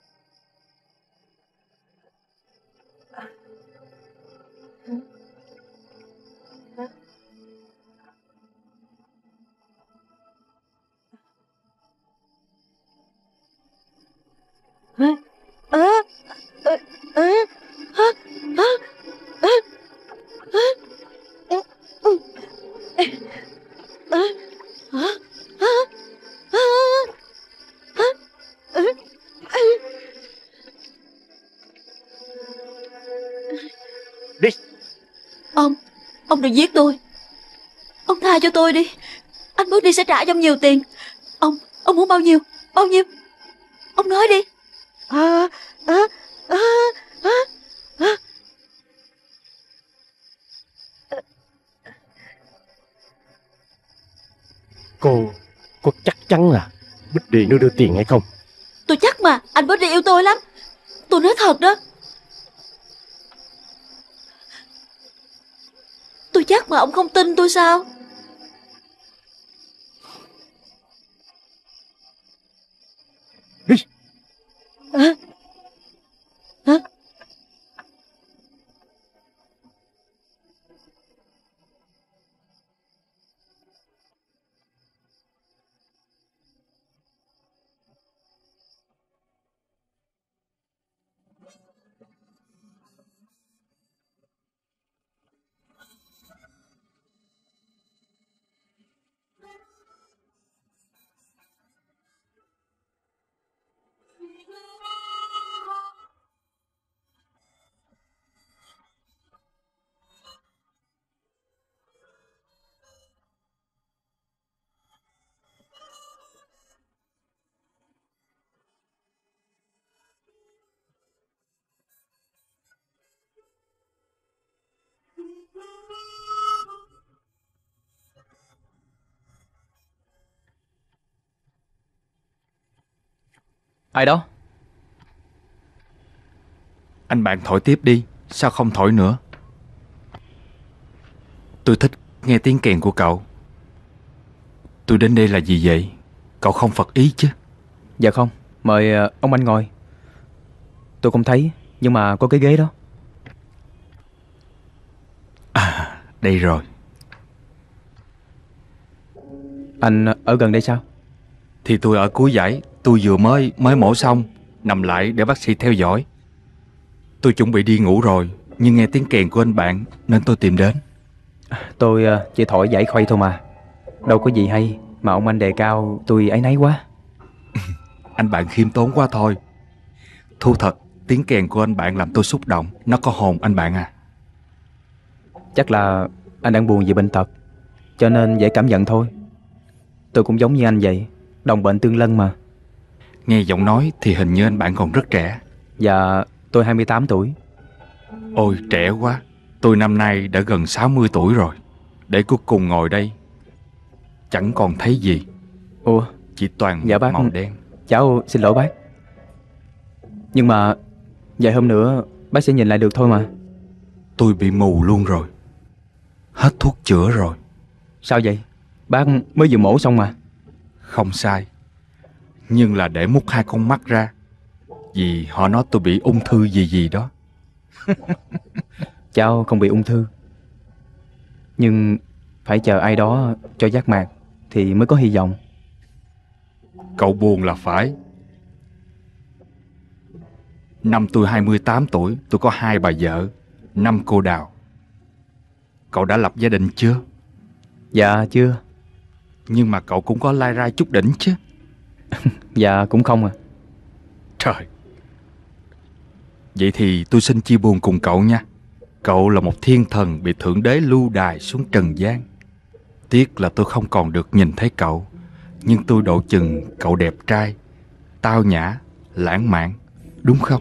Đi. Ông đừng giết tôi. Ông tha cho tôi đi. Anh bước đi sẽ trả cho ông nhiều tiền. Ông muốn bao nhiêu? Bao nhiêu? Ông nói đi. Cô chắc chắn là Bích Điền đưa tiền hay không? Tôi chắc mà, anh Bích Điền yêu tôi lắm. Tôi nói thật đó. Tôi chắc mà ông không tin tôi sao? Đi. Ai đó? Anh bạn thổi tiếp đi. Sao không thổi nữa? Tôi thích nghe tiếng kèn của cậu. Tôi đến đây là gì vậy? Cậu không phật ý chứ? Dạ không. Mời ông anh ngồi. Tôi không thấy, nhưng mà có cái ghế đó. À, đây rồi. Anh ở gần đây sao? Thì tôi ở cuối dãy. Tôi vừa mới mổ xong, nằm lại để bác sĩ theo dõi. Tôi chuẩn bị đi ngủ rồi, nhưng nghe tiếng kèn của anh bạn nên tôi tìm đến. Tôi chỉ thổi giải khuây thôi mà. Đâu có gì hay mà ông anh đề cao, tôi áy náy quá. Anh bạn khiêm tốn quá thôi. Thú thật, tiếng kèn của anh bạn làm tôi xúc động. Nó có hồn anh bạn à. Chắc là anh đang buồn vì bệnh tật, cho nên dễ cảm nhận thôi. Tôi cũng giống như anh vậy, đồng bệnh tương lân mà. Nghe giọng nói thì hình như anh bạn còn rất trẻ. Dạ, tôi 28 tuổi. Ôi, trẻ quá. Tôi năm nay đã gần 60 tuổi rồi. Để cuối cùng ngồi đây chẳng còn thấy gì. Ủa? Chỉ toàn dạ bác, màu đen. Cháu xin lỗi bác. Nhưng mà vài hôm nữa bác sẽ nhìn lại được thôi mà. Tôi bị mù luôn rồi. Hết thuốc chữa rồi. Sao vậy? Bác mới vừa mổ xong mà. Không sai. Nhưng là để múc 2 con mắt ra, vì họ nói tôi bị ung thư gì đó. Cháu không bị ung thư, nhưng phải chờ ai đó cho giác mạc thì mới có hy vọng. Cậu buồn là phải. Năm tôi 28 tuổi, tôi có 2 bà vợ, 5 cô đào. Cậu đã lập gia đình chưa? Dạ chưa. Nhưng mà cậu cũng có lai rai chút đỉnh chứ? Dạ cũng không à. Trời. Vậy thì tôi xin chia buồn cùng cậu nha. Cậu là một thiên thần bị Thượng Đế lưu đày xuống trần gian. Tiếc là tôi không còn được nhìn thấy cậu. Nhưng tôi độ chừng cậu đẹp trai, tao nhã, lãng mạn, đúng không?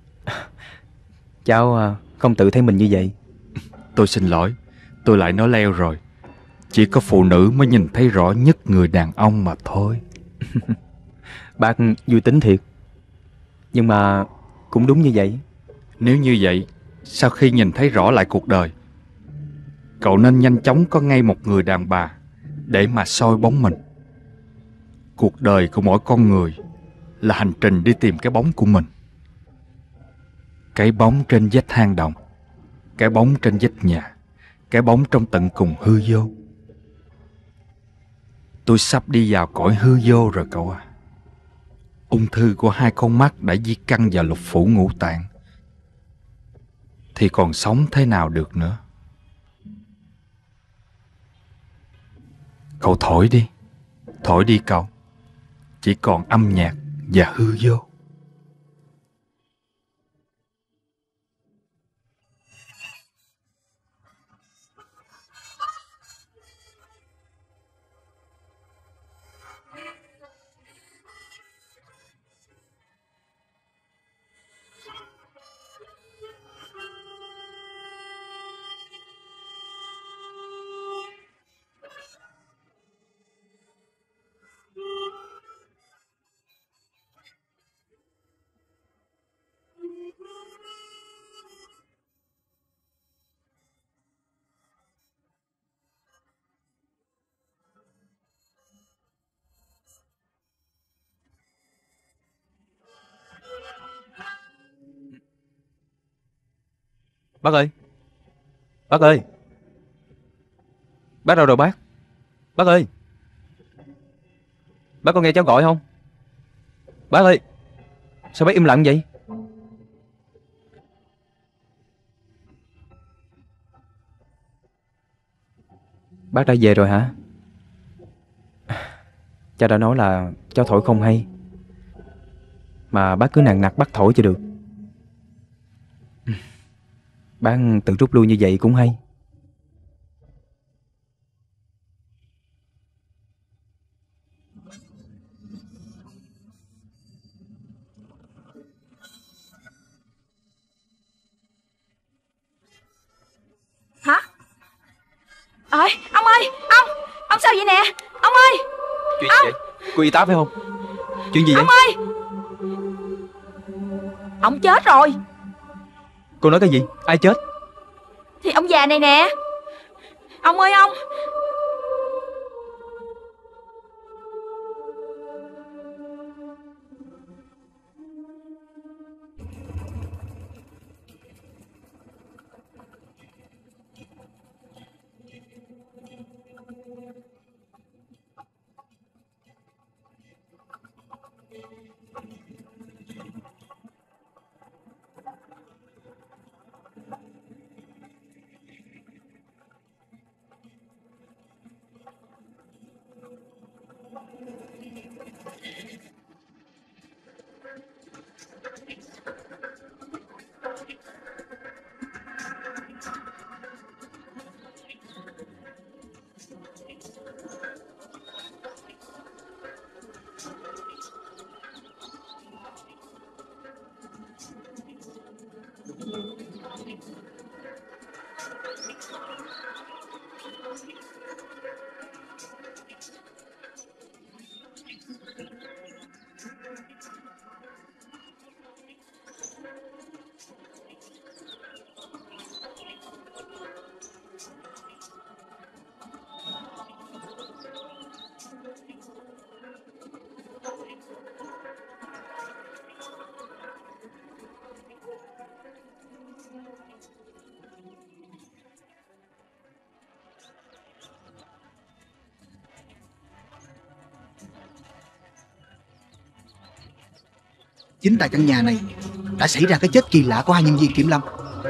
Cháu không tự thấy mình như vậy. Tôi xin lỗi, tôi lại nói leo rồi. Chỉ có phụ nữ mới nhìn thấy rõ nhất người đàn ông mà thôi. Bác vui tính thiệt. Nhưng mà cũng đúng như vậy. Nếu như vậy, sau khi nhìn thấy rõ lại cuộc đời, cậu nên nhanh chóng có ngay một người đàn bà để mà soi bóng mình. Cuộc đời của mỗi con người là hành trình đi tìm cái bóng của mình. Cái bóng trên vách hang động, cái bóng trên vách nhà, cái bóng trong tận cùng hư vô. Tôi sắp đi vào cõi hư vô rồi cậu à. Ung thư của 2 con mắt đã di căn vào lục phủ ngũ tạng, thì còn sống thế nào được nữa. Cậu thổi đi cậu. Chỉ còn âm nhạc và hư vô. Bác ơi! Bác ơi! Bác đâu rồi bác? Bác ơi! Bác có nghe cháu gọi không? Bác ơi! Sao bác im lặng vậy? Bác đã về rồi hả? Cha đã nói là cháu thổi không hay, mà bác cứ nằng nặc bắt thổi cho được. Bác tự rút lui như vậy cũng hay. Hả? Ông ơi! Ông sao vậy nè? Ông ơi! Chuyện gì vậy? Cô y tá phải không? Chuyện gì vậy? Ông ơi! Ông chết rồi. Cô nói cái gì? Ai chết? Thì ông già này nè. Ông ơi ông! Chính tại căn nhà này đã xảy ra cái chết kỳ lạ của 2 nhân viên kiểm lâm.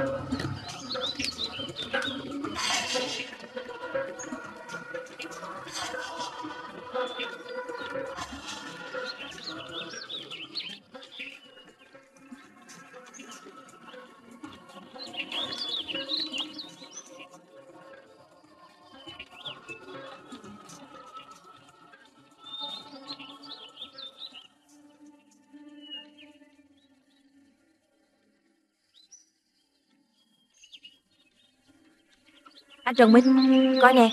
Anh Trần Minh, coi nè.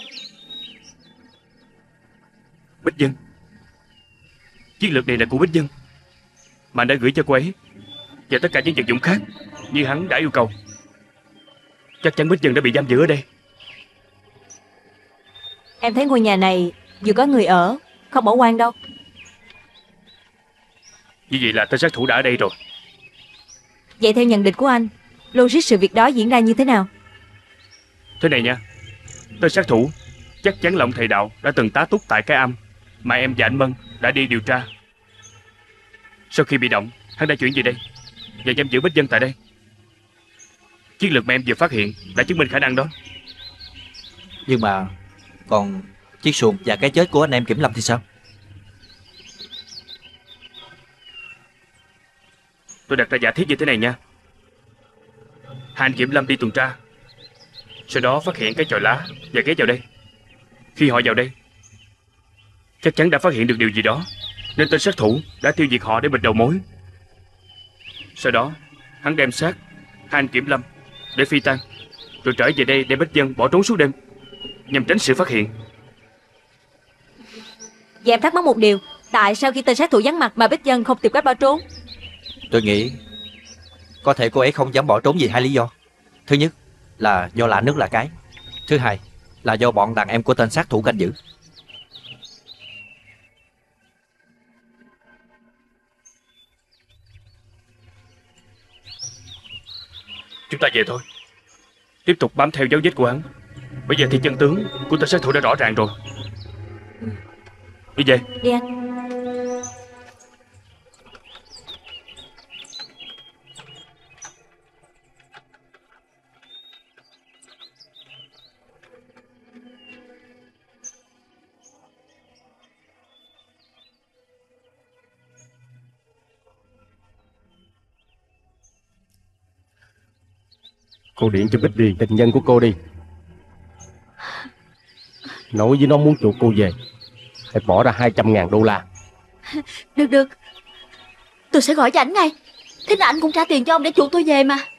Bích Dân. Chiến lược này là của Bích Dân, mà anh đã gửi cho cô ấy và tất cả những vật dụng khác như hắn đã yêu cầu. Chắc chắn Bích Dân đã bị giam giữ ở đây. Em thấy ngôi nhà này vừa có người ở, không bỏ hoang đâu. Như vậy là tên sát thủ đã ở đây rồi. Vậy theo nhận định của anh, logic sự việc đó diễn ra như thế nào? Thế này nha, tên sát thủ chắc chắn là ông thầy đạo đã từng tá túc tại cái âm mà em và anh Mân đã đi điều tra. Sau khi bị động, hắn đã chuyển về đây và giam giữ Bích Dân tại đây. Chiến lược mà em vừa phát hiện đã chứng minh khả năng đó. Nhưng mà còn chiếc xuồng và cái chết của anh em Kiểm Lâm thì sao? Tôi đặt ra giả thiết như thế này nha. Hai anh Kiểm Lâm đi tuần tra, sau đó phát hiện cái chòi lá và ghé vào đây. Khi họ vào đây, chắc chắn đã phát hiện được điều gì đó, nên tên sát thủ đã tiêu diệt họ để bịt đầu mối. Sau đó hắn đem xác hai anh Kiểm Lâm để phi tang, rồi trở về đây để Bích Dân bỏ trốn suốt đêm nhằm tránh sự phát hiện. Và em thắc mắc một điều, tại sao khi tên sát thủ vắng mặt mà Bích Dân không tìm cách bỏ trốn? Tôi nghĩ có thể cô ấy không dám bỏ trốn vì hai lý do. Thứ nhất là do lạ nước lạ cái. Thứ hai là do bọn đàn em của tên sát thủ canh giữ. Chúng ta về thôi. Tiếp tục bám theo dấu vết của hắn. Bây giờ thì chân tướng của tên sát thủ đã rõ ràng rồi. Đi về. Đi anh. Cô điện cho Bích Điền, tình nhân của cô đi. Nói với nó muốn chuộc cô về, phải bỏ ra 200.000 đô la. Được, tôi sẽ gọi cho ảnh ngay. Thế là anh cũng trả tiền cho ông để chuộc tôi về mà.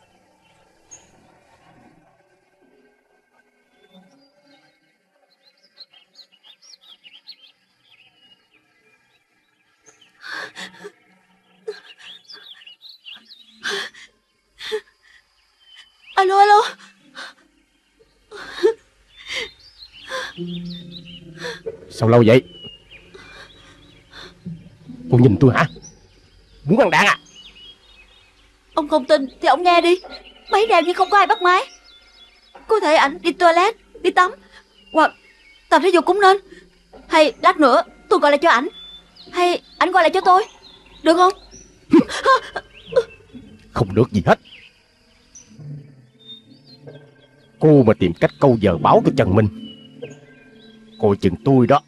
Alo. Sao lâu vậy? Cô nhìn tôi hả? Muốn bắn đạn à? Ông không tin thì ông nghe đi. Mấy đêm nhưng không có ai bắt máy. Có thể ảnh đi toilet, đi tắm, hoặc tập thể dục cũng nên. Hay lát nữa tôi gọi lại cho ảnh, hay ảnh gọi lại cho tôi, được không? Không được gì hết. Cô mà tìm cách câu giờ báo cái Trần Minh, coi chừng tôi đó.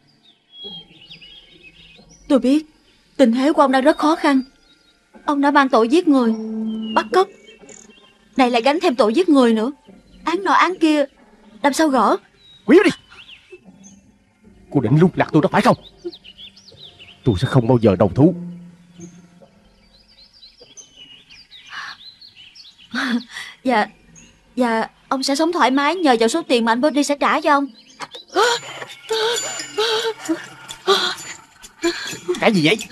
Tôi biết tình thế của ông đang rất khó khăn. Ông đã mang tội giết người, bắt cóc, này lại gánh thêm tội giết người nữa. Án nọ án kia, làm sao gỡ? Quýu đi. Cô định lung lạc tôi đó phải không? Tôi sẽ không bao giờ đầu thú. Dạ ông sẽ sống thoải mái nhờ vào số tiền mà anh Body sẽ trả cho ông. Cái gì vậy?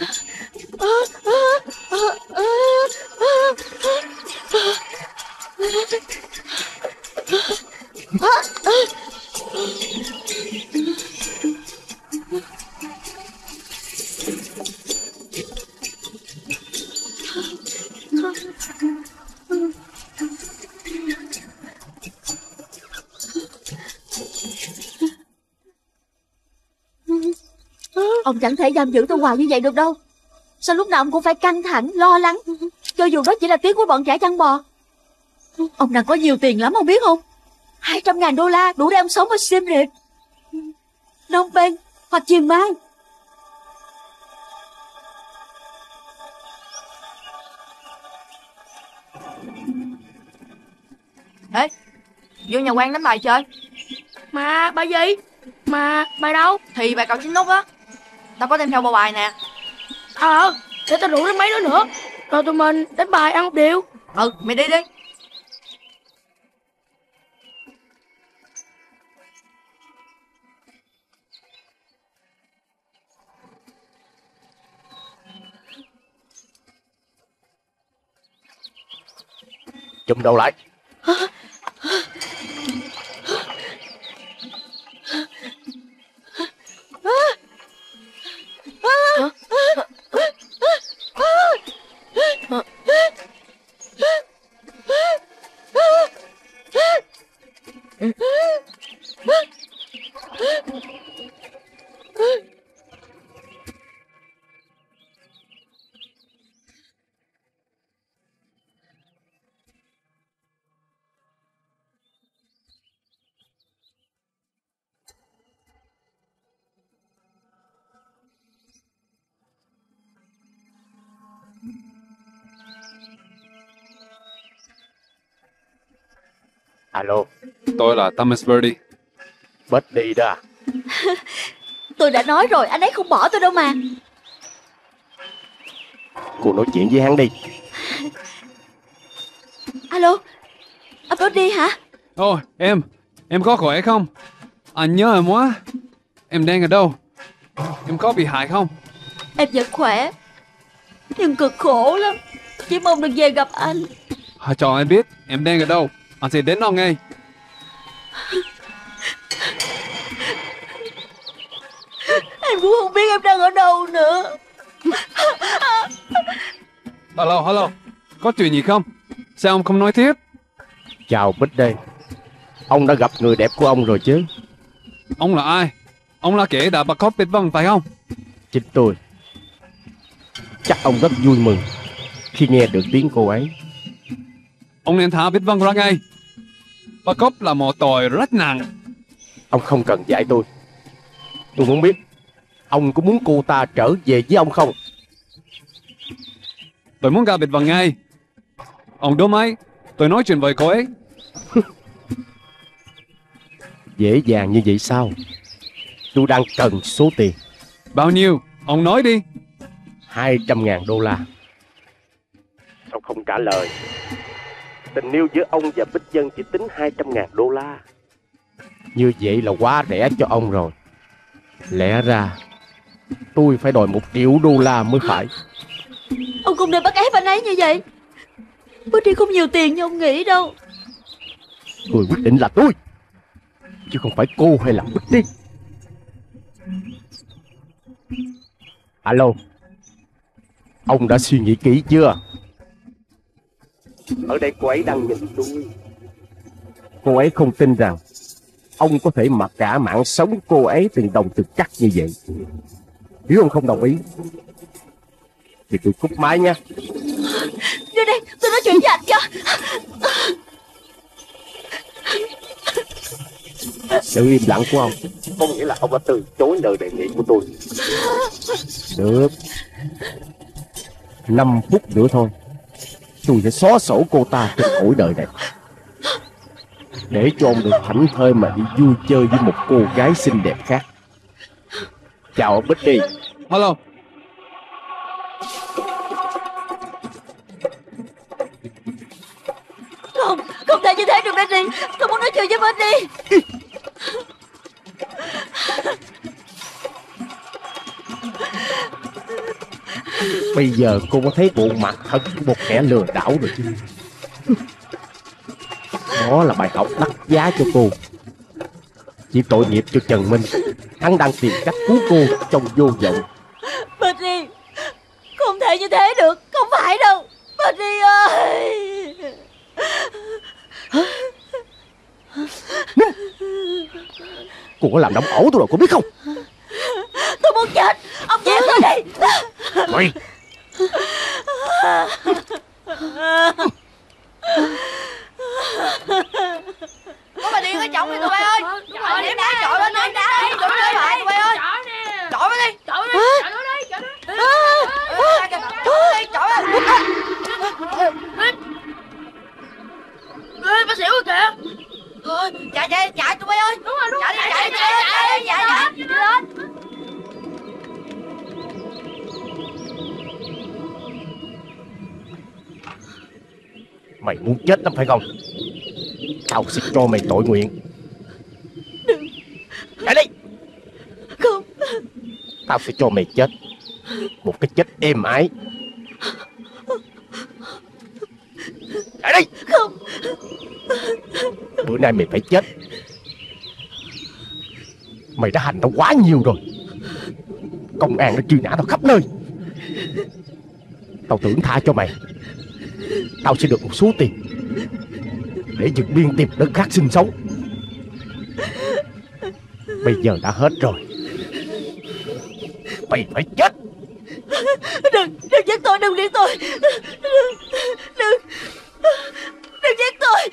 Ông chẳng thể giam giữ tôi hoài như vậy được đâu. Sao lúc nào ông cũng phải căng thẳng, lo lắng, cho dù đó chỉ là tiếng của bọn trẻ chăn bò. Ông đang có nhiều tiền lắm ông biết không? 200.000 đô la đủ để ông sống ở Siem Reap, Phnom Penh hoặc Chiang Mai. Ê, vô nhà quan đánh bài chơi. Mà bài gì? Mà bài đâu? Thì bài cậu chín nút á. Tao có đem theo bộ bài nè. Để tao rủ đến mấy đứa nữa, rồi tụi mình đánh bài ăn một điều. Mày đi đi. Chụm đầu lại. Alo. Tôi là Thomas Verdi. Buddy đó. Tôi đã nói rồi, anh ấy không bỏ tôi đâu mà. Cô nói chuyện với hắn đi. Alo, anh Buddy hả? Ồ, em có khỏe không? Anh nhớ em quá. Em đang ở đâu? Em có bị hại không? Em vẫn khỏe, nhưng cực khổ lắm. Chỉ mong được về gặp anh. Hãy cho anh biết em đang ở đâu. Anh sẽ đến đó ngay. Em cũng không biết em đang ở đâu nữa. Hello. Có chuyện gì không? Sao ông không nói tiếp? Chào Buddy. Ông đã gặp người đẹp của ông rồi chứ? Ông là ai? Ông là kẻ đã bắt cóc Bích Vân phải không? Chính tôi. Chắc ông rất vui mừng khi nghe được tiếng cô ấy. Ông nên thả Bích Vân ra ngay. Bắt cóc là một tội rất nặng. Ông không cần dạy tôi. Tôi muốn biết ông có muốn cô ta trở về với ông không? Tôi muốn gặp Bích Vân ngay. Ông đúng ấy. Tôi nói chuyện với cô ấy. Dễ dàng như vậy sao? Tôi đang cần số tiền. Bao nhiêu? Ông nói đi. 200.000 đô la. Sao không trả lời? Tình yêu giữa ông và Bích Vân chỉ tính 200.000 đô la. Như vậy là quá rẻ cho ông rồi. Lẽ ra tôi phải đòi 1 triệu đô la mới phải. Ông không nên bắt ép anh ấy như vậy. Buddy không nhiều tiền như ông nghĩ đâu. Người quyết định là tôi, chứ không phải cô hay là Buddy. Alo. Ông đã suy nghĩ kỹ chưa? Ở đây cô ấy đang nhìn tôi. Cô ấy không tin rằng ông có thể mặc cả mạng sống cô ấy từng đồng từng cắt như vậy. Nếu ông không đồng ý thì tôi cúp máy nha. Đưa đây, tôi nói chuyện với anh cho. Sự im lặng của ông có nghĩa là ông đã từ chối lời đề nghị của tôi. Được, 5 phút nữa thôi, tôi sẽ xóa sổ cô ta trên cõi đời này, để cho ông được thảnh thơi mà đi vui chơi với một cô gái xinh đẹp khác. Chào ông Buddy. Hello. Không thể như thế được Buddy. Tôi muốn nói chuyện với Buddy. Bây giờ cô có thấy bộ mặt thật của một kẻ lừa đảo rồi chứ? Đó là bài học đắt giá cho cô. Chỉ tội nghiệp cho Trần Minh, hắn đang tìm cách cứu cô trong vô vọng. Buddy, không thể như thế được. Không phải đâu Buddy ơi. Cô có làm đóng ẩu tôi rồi, cô biết không? Tôi muốn chết. Ông giết tôi đi. Mày. Có bà điên ở chồng đi tụi bay ơi. Rồi ném đá chọi lên ném đá đi. Đừng chơi lại tụi bay ơi. Chọi với đi. Chọi với đi. Chọi ơi bác xỉu rồi kìa. Chạy tụi bay ơi. Đúng rồi. Chạy đi lên. Mày muốn chết lắm phải không? Tao sẽ cho mày tội nguyện. Đừng. Chạy đi. Không. Tao sẽ cho mày chết một cái chết êm ái. Chạy đi. Không. Bữa nay mày phải chết. Mày đã hành động quá nhiều rồi. Công an đã truy nã tao khắp nơi. Tao tưởng tha cho mày, tao sẽ được một số tiền để vượt biên tìm đất khác sinh sống. Bây giờ đã hết rồi. Mày phải chết. Đừng giết tôi, đừng giết tôi. Đừng giết tôi.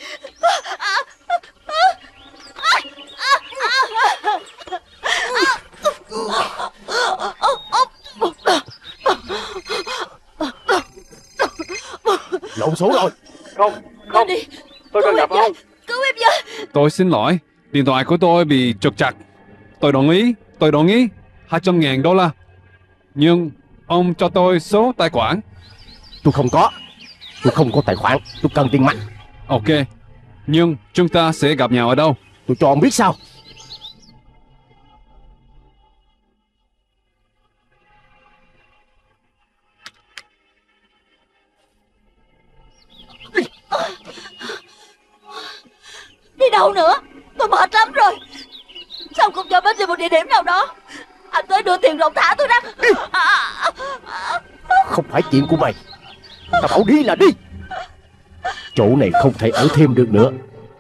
Lộn số rồi. Không, tôi cần gặp ông. Cứu em với. Tôi xin lỗi, điện thoại của tôi bị trục trặc. Tôi đồng ý 200.000 đô la. Nhưng ông cho tôi số tài khoản. Tôi không có tài khoản, tôi cần tiền mặt. Ok, nhưng chúng ta sẽ gặp nhau ở đâu? Tôi cho ông biết sao. Đi đâu nữa? Tôi mệt lắm rồi. Sao không cho Bích đi một địa điểm nào đó? Anh tới đưa tiền rộng thả tôi ra. Không phải chuyện của mày. Tao bảo đi là đi. Chỗ này không thể ở thêm được nữa.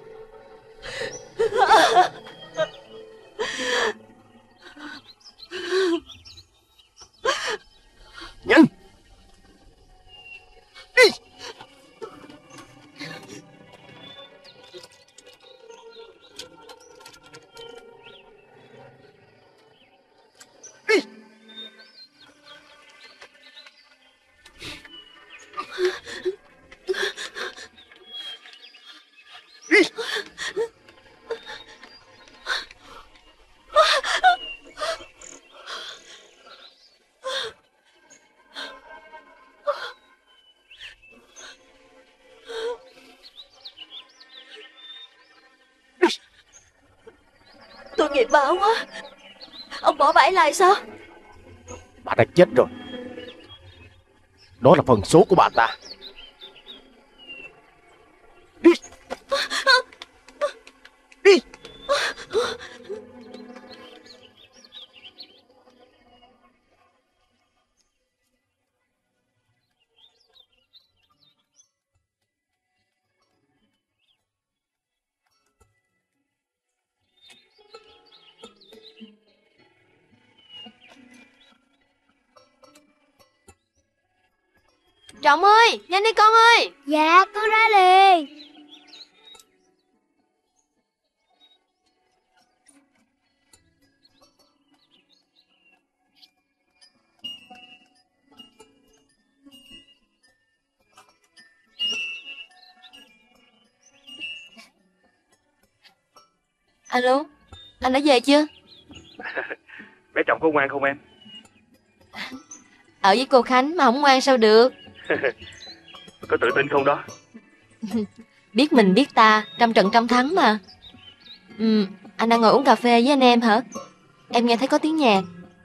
Nhanh đi. Tôi nghiệp báo quá. Ông bỏ bãi lại sao? Bà đã chết rồi. Đó là phần số của bà ta. Đi. Đi. Trọng ơi, nhanh đi con ơi. Dạ, con ra liền. Alo, anh đã về chưa? Bé Trọng có ngoan không em? Ở với cô Khánh mà không ngoan sao được. Có tự tin không đó? Biết mình biết ta, trăm trận trăm thắng mà. Anh đang ngồi uống cà phê với anh em hả? Em nghe thấy có tiếng nhạc.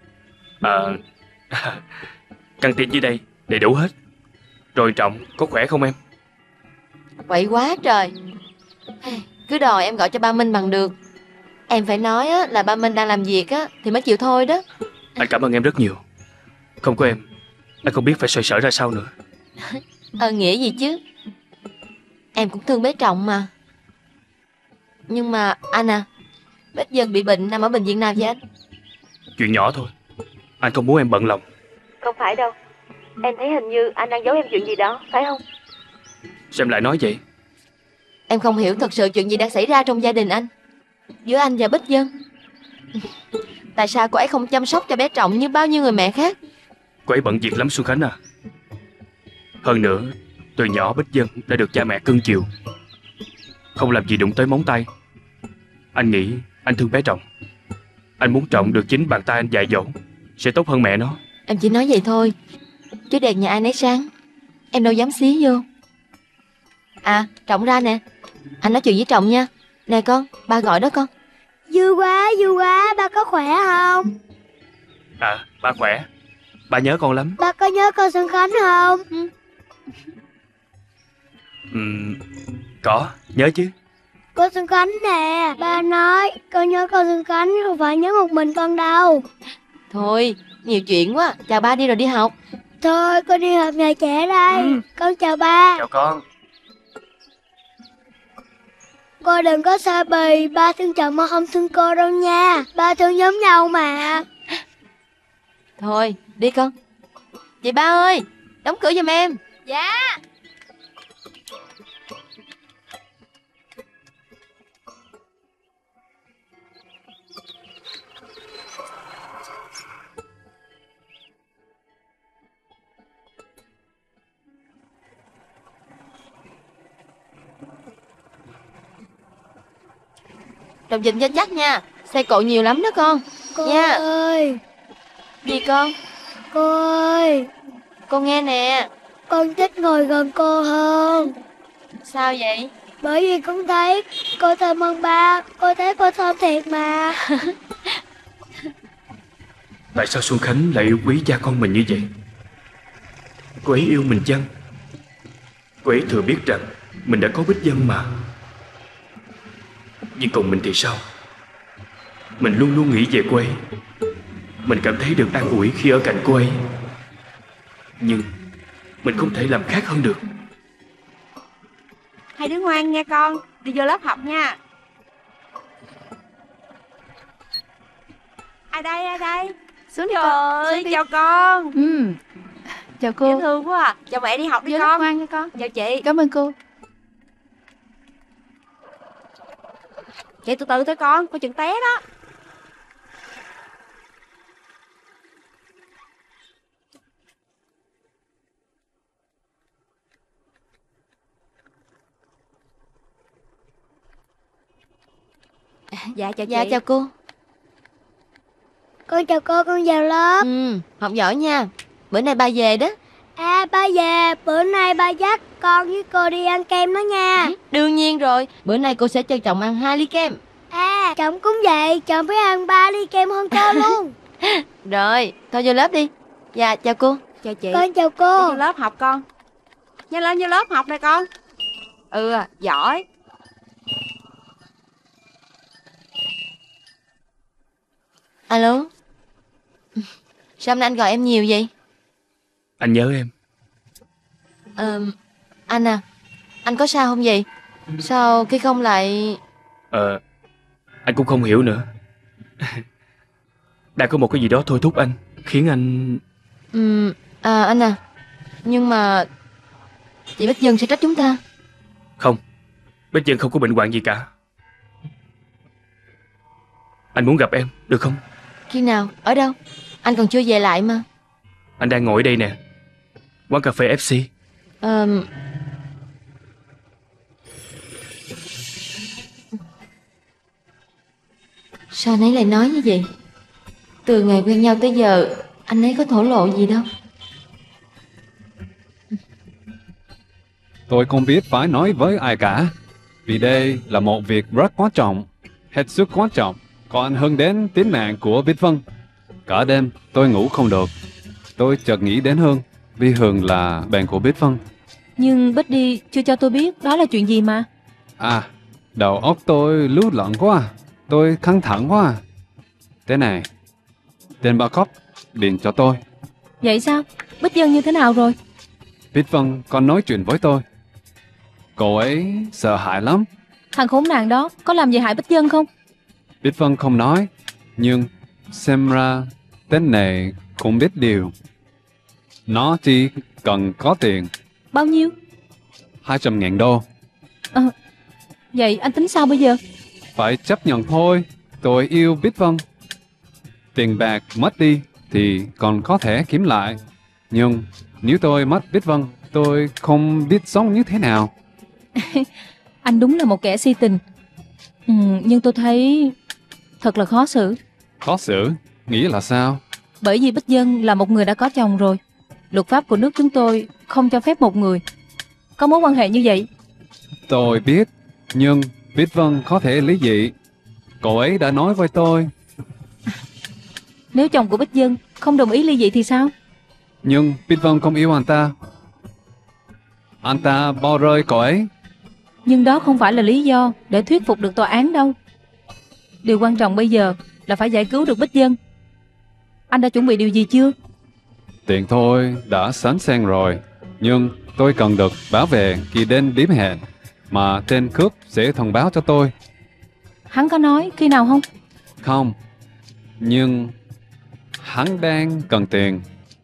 Căng tin dưới đây đầy đủ hết. Rồi Trọng có khỏe không em? Quậy quá trời. Cứ đòi em gọi cho ba Minh bằng được. Em phải nói á, là ba Minh đang làm việc á, thì mới chịu thôi đó. Anh cảm ơn em rất nhiều. Không có em, anh không biết phải xoay sở ra sao nữa. Nghĩa gì chứ. Em cũng thương bé Trọng mà. Nhưng mà anh à, Bích Dân bị bệnh nằm ở bệnh viện nào vậy anh? Chuyện nhỏ thôi. Anh không muốn em bận lòng. Không phải đâu. Em thấy hình như anh đang giấu em chuyện gì đó, phải không? Sao em lại nói vậy? Em không hiểu thật sự chuyện gì đang xảy ra trong gia đình anh, giữa anh và Bích Dân. Tại sao cô ấy không chăm sóc cho bé Trọng như bao nhiêu người mẹ khác? Cô ấy bận việc lắm Xuân Khánh à. Hơn nữa, từ nhỏ Bích Dân đã được cha mẹ cưng chiều, không làm gì đụng tới móng tay. Anh nghĩ anh thương bé Trọng. Anh muốn Trọng được chính bàn tay anh dạy dỗ, sẽ tốt hơn mẹ nó. Em chỉ nói vậy thôi, chứ đèn nhà ai nấy sáng. Em đâu dám xí vô. À, Trọng ra nè. Anh nói chuyện với Trọng nha. Nè con, ba gọi đó con. Vui quá, ba có khỏe không? À, ba khỏe. Ba nhớ con lắm. Ba có nhớ cô Xuân Khánh không? Có, nhớ chứ. Cô Xuân Khánh nè, ba nói con nhớ cô Xuân Khánh, không phải nhớ một mình con đâu. Thôi, nhiều chuyện quá. Chào ba đi rồi đi học. Thôi, con đi học nhà trẻ đây. Con chào ba. Chào con. Cô đừng có xa bì, ba thương chồng mà không thương cô đâu nha. Ba thương giống nhau mà. Thôi đi con. Chị Ba ơi, đóng cửa giùm em. Dạ. Đọc dịnh cho chắc nha. Xe cộ nhiều lắm đó con. Cô nha. ơi. Gì con? Cô ơi. Con nghe nè. Con thích ngồi gần cô hơn. Sao vậy? Bởi vì con thấy cô thơm hơn ba. Cô thấy cô thơm thiệt mà. Tại sao Xuân Khánh lại yêu quý cha con mình như vậy? Cô ấy yêu mình chăng? Cô ấy thừa biết rằng mình đã có Bích Vân mà. Nhưng còn mình thì sao? Mình luôn luôn nghĩ về cô ấy. Mình cảm thấy được an ủi khi ở cạnh cô ấy. Nhưng mình không thể làm khác hơn được. Hai đứa ngoan nha con. Đi vô lớp học nha. Ai đây, ai đây? Xuống đi con. Xuống đi. Chào con. Chào cô. Dễ thương quá à. Chào mẹ đi học đi Vô con. lớp ngoan nha con. Chào chị. Cảm ơn cô. Chị từ từ thôi con, có chừng té đó. Dạ chào chị. Dạ chào cô. Con chào cô, con vào lớp. Học giỏi nha. Bữa nay ba về đó. À ba về, bữa nay ba dắt con với cô đi ăn kem đó nha. Đương nhiên rồi. Bữa nay cô sẽ cho chồng ăn 2 ly kem. À chồng cũng vậy, chồng phải ăn 3 ly kem hơn cô luôn. Rồi, thôi vô lớp đi. Dạ chào cô. Chào chị. Con chào cô. Đi vô lớp học con. Nhanh lên vô lớp học nè con. Giỏi. Alo. Sao hôm nay anh gọi em nhiều vậy? Anh nhớ em. Anh à, anh có sao không vậy? Sao khi không lại... Anh cũng không hiểu nữa. Đã có một cái gì đó thôi thúc anh, khiến anh... anh à, nhưng mà chị Bích Vân sẽ trách chúng ta. Không, Bích Vân không có bệnh hoạn gì cả. Anh muốn gặp em, được không? Khi nào? Ở đâu? Anh còn chưa về lại mà. Anh đang ngồi ở đây nè, quán cà phê FC. Sao anh ấy lại nói như vậy? Từ ngày quen nhau tới giờ, anh ấy có thổ lộ gì đâu. Tôi không biết phải nói với ai cả, vì đây là một việc rất quan trọng, hết sức quan trọng, có ảnh hưởng đến tính mạng của Bích Vân. Cả đêm tôi ngủ không được. Tôi chợt nghĩ đến Hương, vì Hương là bạn của Bích Vân. Nhưng Bích đi chưa cho tôi biết đó là chuyện gì mà. À, đầu óc tôi lú lẫn quá, tôi căng thẳng quá. Thế này, tên bà cóc điện cho tôi. Vậy sao? Bích Vân như thế nào rồi? Bích Vân còn nói chuyện với tôi. Cô ấy sợ hãi lắm. Thằng khốn nạn đó có làm gì hại Bích Vân không? Bích Vân không nói, nhưng xem ra tên này cũng biết điều. Nó chỉ cần có tiền. Bao nhiêu? 200.000 đô. Vậy anh tính sao bây giờ? Phải chấp nhận thôi, tôi yêu Bích Vân. Tiền bạc mất đi thì còn có thể kiếm lại. Nhưng nếu tôi mất Bích Vân, tôi không biết sống như thế nào. Anh đúng là một kẻ si tình. Nhưng tôi thấy thật là khó xử. Khó xử? Nghĩ là sao? Bởi vì Bích Vân là một người đã có chồng rồi. Luật pháp của nước chúng tôi không cho phép một người có mối quan hệ như vậy. Tôi biết, nhưng Bích Vân có thể lý dị. Cô ấy đã nói với tôi. Nếu chồng của Bích Vân không đồng ý ly dị thì sao? Nhưng Bích Vân không yêu anh ta. Anh ta bỏ rơi cô ấy. Nhưng đó không phải là lý do để thuyết phục được tòa án đâu. Điều quan trọng bây giờ là phải giải cứu được Bích Vân. Anh đã chuẩn bị điều gì chưa? Tiền tôi đã sẵn sàng rồi, nhưng tôi cần được bảo vệ khi đến điểm hẹn. mà tên cướp sẽ thông báo cho tôi. Hắn có nói khi nào không? Không, nhưng hắn đang cần tiền.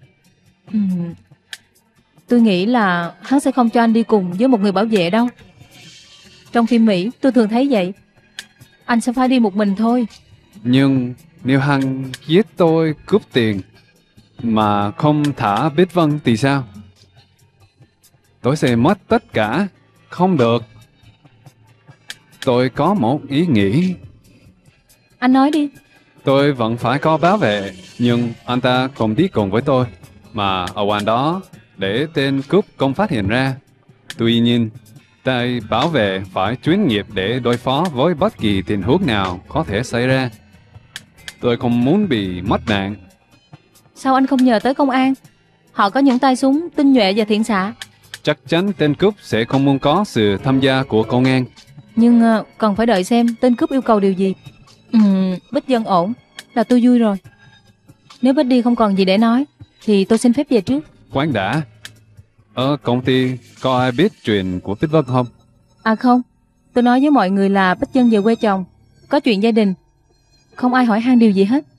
Tôi nghĩ là hắn sẽ không cho anh đi cùng với một người bảo vệ đâu. Trong phim Mỹ tôi thường thấy vậy. Anh sẽ phải đi một mình thôi. Nhưng nếu hắn giết tôi cướp tiền mà không thả Bích Vân thì sao? Tôi sẽ mất tất cả. Không được. Tôi có một ý nghĩ. Anh nói đi. Tôi vẫn phải có bảo vệ, nhưng anh ta không đi cùng với tôi, mà ở quán đó để tên cướp không phát hiện ra. Tuy nhiên, tay bảo vệ phải chuyên nghiệp để đối phó với bất kỳ tình huống nào có thể xảy ra. Tôi không muốn bị mất mạng. Sao anh không nhờ tới công an? Họ có những tay súng tinh nhuệ và thiện xạ. Chắc chắn tên cướp sẽ không muốn có sự tham gia của công an. Nhưng còn phải đợi xem tên cướp yêu cầu điều gì. Bích Vân ổn là tôi vui rồi. Nếu Bích đi không còn gì để nói thì tôi xin phép về trước. Khoan đã. Ở công ty có ai biết chuyện của Bích Vân không? À không, tôi nói với mọi người là Bích Vân về quê chồng, có chuyện gia đình. Không ai hỏi han điều gì hết.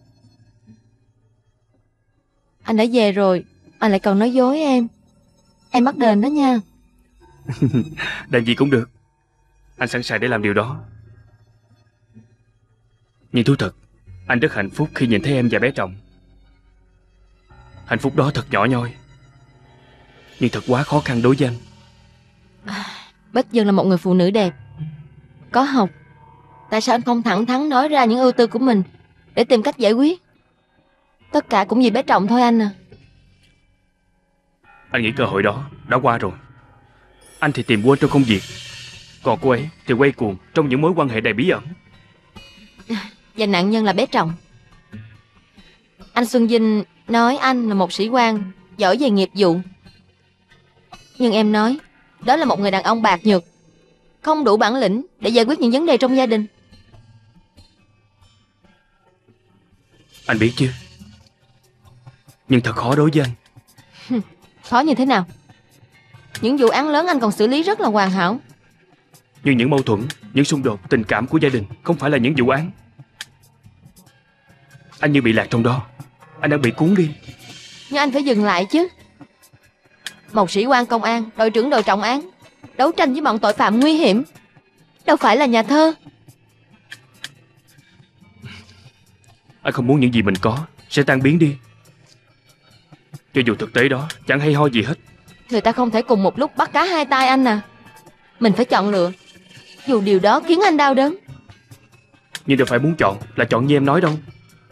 Anh đã về rồi, anh lại còn nói dối em. Em bắt đền đó nha. Đền gì cũng được. Anh sẵn sàng để làm điều đó. Nhưng thú thật, anh rất hạnh phúc khi nhìn thấy em và bé Trọng. Hạnh phúc đó thật nhỏ nhoi, nhưng thật quá khó khăn đối với anh. Bích Vân là một người phụ nữ đẹp, có học. Tại sao anh không thẳng thắn nói ra những ưu tư của mình để tìm cách giải quyết? Tất cả cũng vì bé Trọng thôi anh à. Anh nghĩ cơ hội đó đã qua rồi. Anh thì tìm quên trong công việc, còn cô ấy thì quay cuồng trong những mối quan hệ đầy bí ẩn. Và nạn nhân là bé Trọng. Anh Xuân Vinh nói anh là một sĩ quan giỏi về nghiệp vụ, nhưng em nói đó là một người đàn ông bạc nhược, không đủ bản lĩnh để giải quyết những vấn đề trong gia đình. Anh biết chứ, nhưng thật khó đối với anh. Khó như thế nào? Những vụ án lớn anh còn xử lý rất là hoàn hảo. Nhưng những mâu thuẫn, những xung đột tình cảm của gia đình không phải là những vụ án. Anh như bị lạc trong đó. Anh đang bị cuốn đi. Nhưng anh phải dừng lại chứ. Một sĩ quan công an, đội trưởng đội trọng án, đấu tranh với bọn tội phạm nguy hiểm, đâu phải là nhà thơ. Anh không muốn những gì mình có sẽ tan biến đi. Cho dù thực tế đó chẳng hay ho gì hết. Người ta không thể cùng một lúc bắt cá hai tay anh à. Mình phải chọn lựa, dù điều đó khiến anh đau đớn. Nhưng đâu phải muốn chọn là chọn như em nói đâu.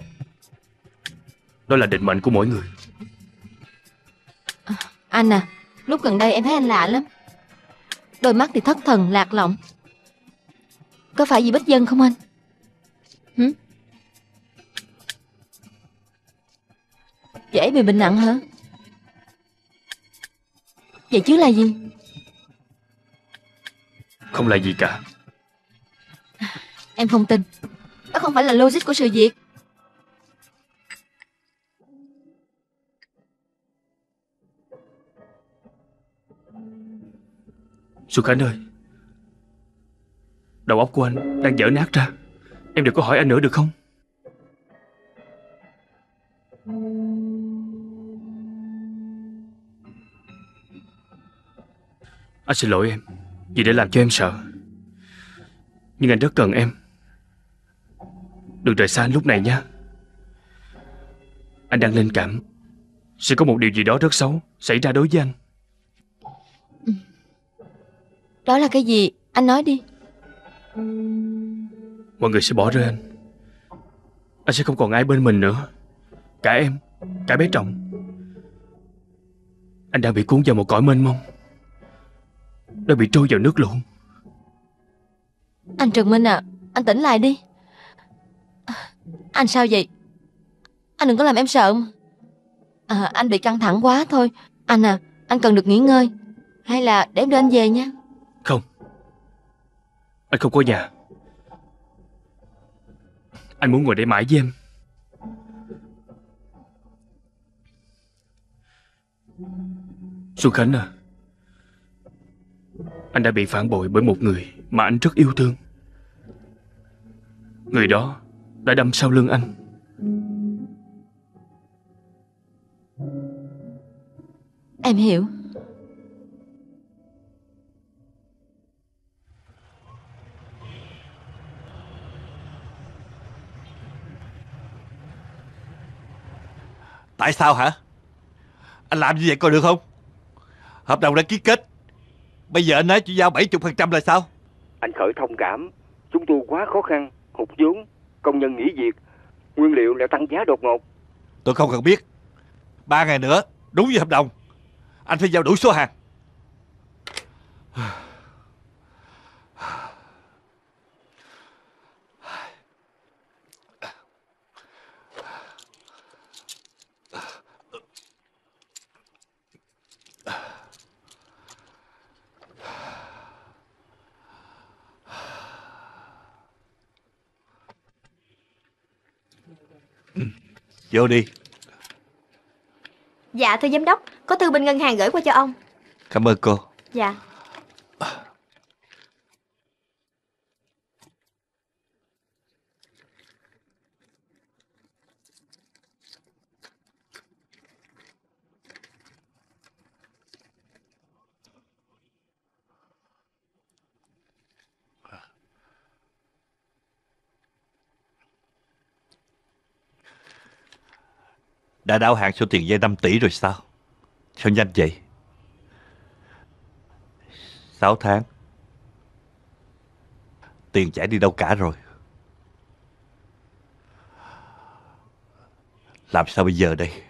Đó là định mệnh của mỗi người. Anh à, lúc gần đây em thấy anh lạ lắm. Đôi mắt thì thất thần lạc lõng. Có phải vì Bích Vân không anh? Dễ bị bệnh nặng hả? Vậy chứ là gì? Không là gì cả. Em không tin. Đó không phải là logic của sự việc. Xuân Khánh ơi, đầu óc của anh đang vỡ nát ra. Em đừng có hỏi anh nữa được không? Anh xin lỗi em vì đã làm cho em sợ. Nhưng anh rất cần em. Đừng rời xa anh lúc này nha. Anh đang linh cảm sẽ có một điều gì đó rất xấu xảy ra đối với anh. Đó là cái gì? Anh nói đi. Mọi người sẽ bỏ rơi anh. Anh sẽ không còn ai bên mình nữa. Cả em, cả bé Trọng. Anh đang bị cuốn vào một cõi mênh mông, đã bị trôi vào nước lụt. Anh Trần Minh à, anh tỉnh lại đi. Anh sao vậy? Anh đừng có làm em sợ mà. Anh bị căng thẳng quá thôi. Anh à, anh cần được nghỉ ngơi. Hay là để em đưa anh về nha. Không, anh không có nhà. Anh muốn ngồi đây mãi với em. Xuân Khánh à, Anh đã bị phản bội bởi một người mà anh rất yêu thương. Người đó đã đâm sau lưng anh. Em hiểu. Tại sao hả? Anh làm như vậy coi được không? Hợp đồng đã ký kết, bây giờ anh nói chỉ giao 70% là sao? Anh Khởi thông cảm, chúng tôi quá khó khăn, hụt vốn, công nhân nghỉ việc, nguyên liệu lại tăng giá đột ngột. Tôi không cần biết. 3 ngày nữa, đúng như hợp đồng, anh phải giao đủ số hàng. Vô đi. Dạ thưa giám đốc, có thư bên ngân hàng gửi qua cho ông. Cảm ơn cô. Dạ. Đã đáo hạn số tiền vay 5 tỷ rồi sao? Sao nhanh vậy? 6 tháng. Tiền chảy đi đâu cả rồi? Làm sao bây giờ đây?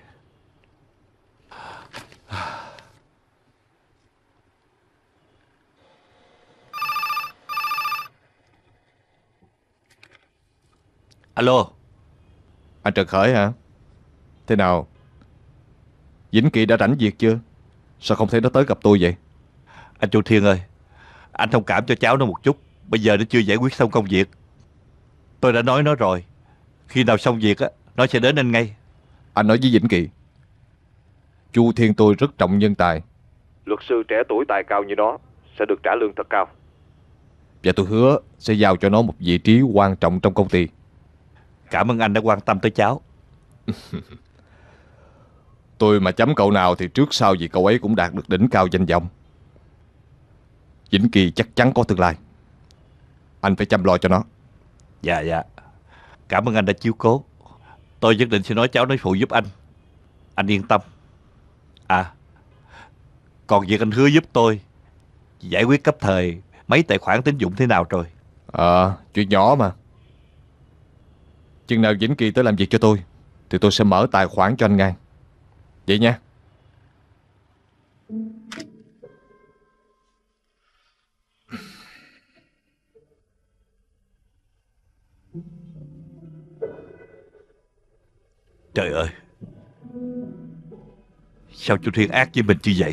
Alo. Anh Trần Khởi hả? Thế nào? Vĩnh Kỳ đã rảnh việc chưa? Sao không thấy nó tới gặp tôi vậy? Anh Chu Thiên ơi, anh thông cảm cho cháu nó một chút. Bây giờ nó chưa giải quyết xong công việc. Tôi đã nói nó rồi, khi nào xong việc á, nó sẽ đến anh ngay. Anh nói với Vĩnh Kỳ, Chu Thiên tôi rất trọng nhân tài. Luật sư trẻ tuổi tài cao như nó sẽ được trả lương thật cao. Và tôi hứa sẽ giao cho nó một vị trí quan trọng trong công ty. Cảm ơn anh đã quan tâm tới cháu. Tôi mà chấm cậu nào thì trước sau gì cậu ấy cũng đạt được đỉnh cao danh vọng. Vĩnh Kỳ chắc chắn có tương lai. Anh phải chăm lo cho nó. Dạ dạ. Cảm ơn anh đã chiếu cố. Tôi nhất định sẽ nói cháu nói phụ giúp anh. Anh yên tâm. À, còn việc anh hứa giúp tôi giải quyết cấp thời mấy tài khoản tín dụng thế nào rồi? Chuyện nhỏ mà. Chừng nào Vĩnh Kỳ tới làm việc cho tôi thì tôi sẽ mở tài khoản cho anh ngay. Vậy nha. Trời ơi, sao chú Thiên ác với mình như vậy?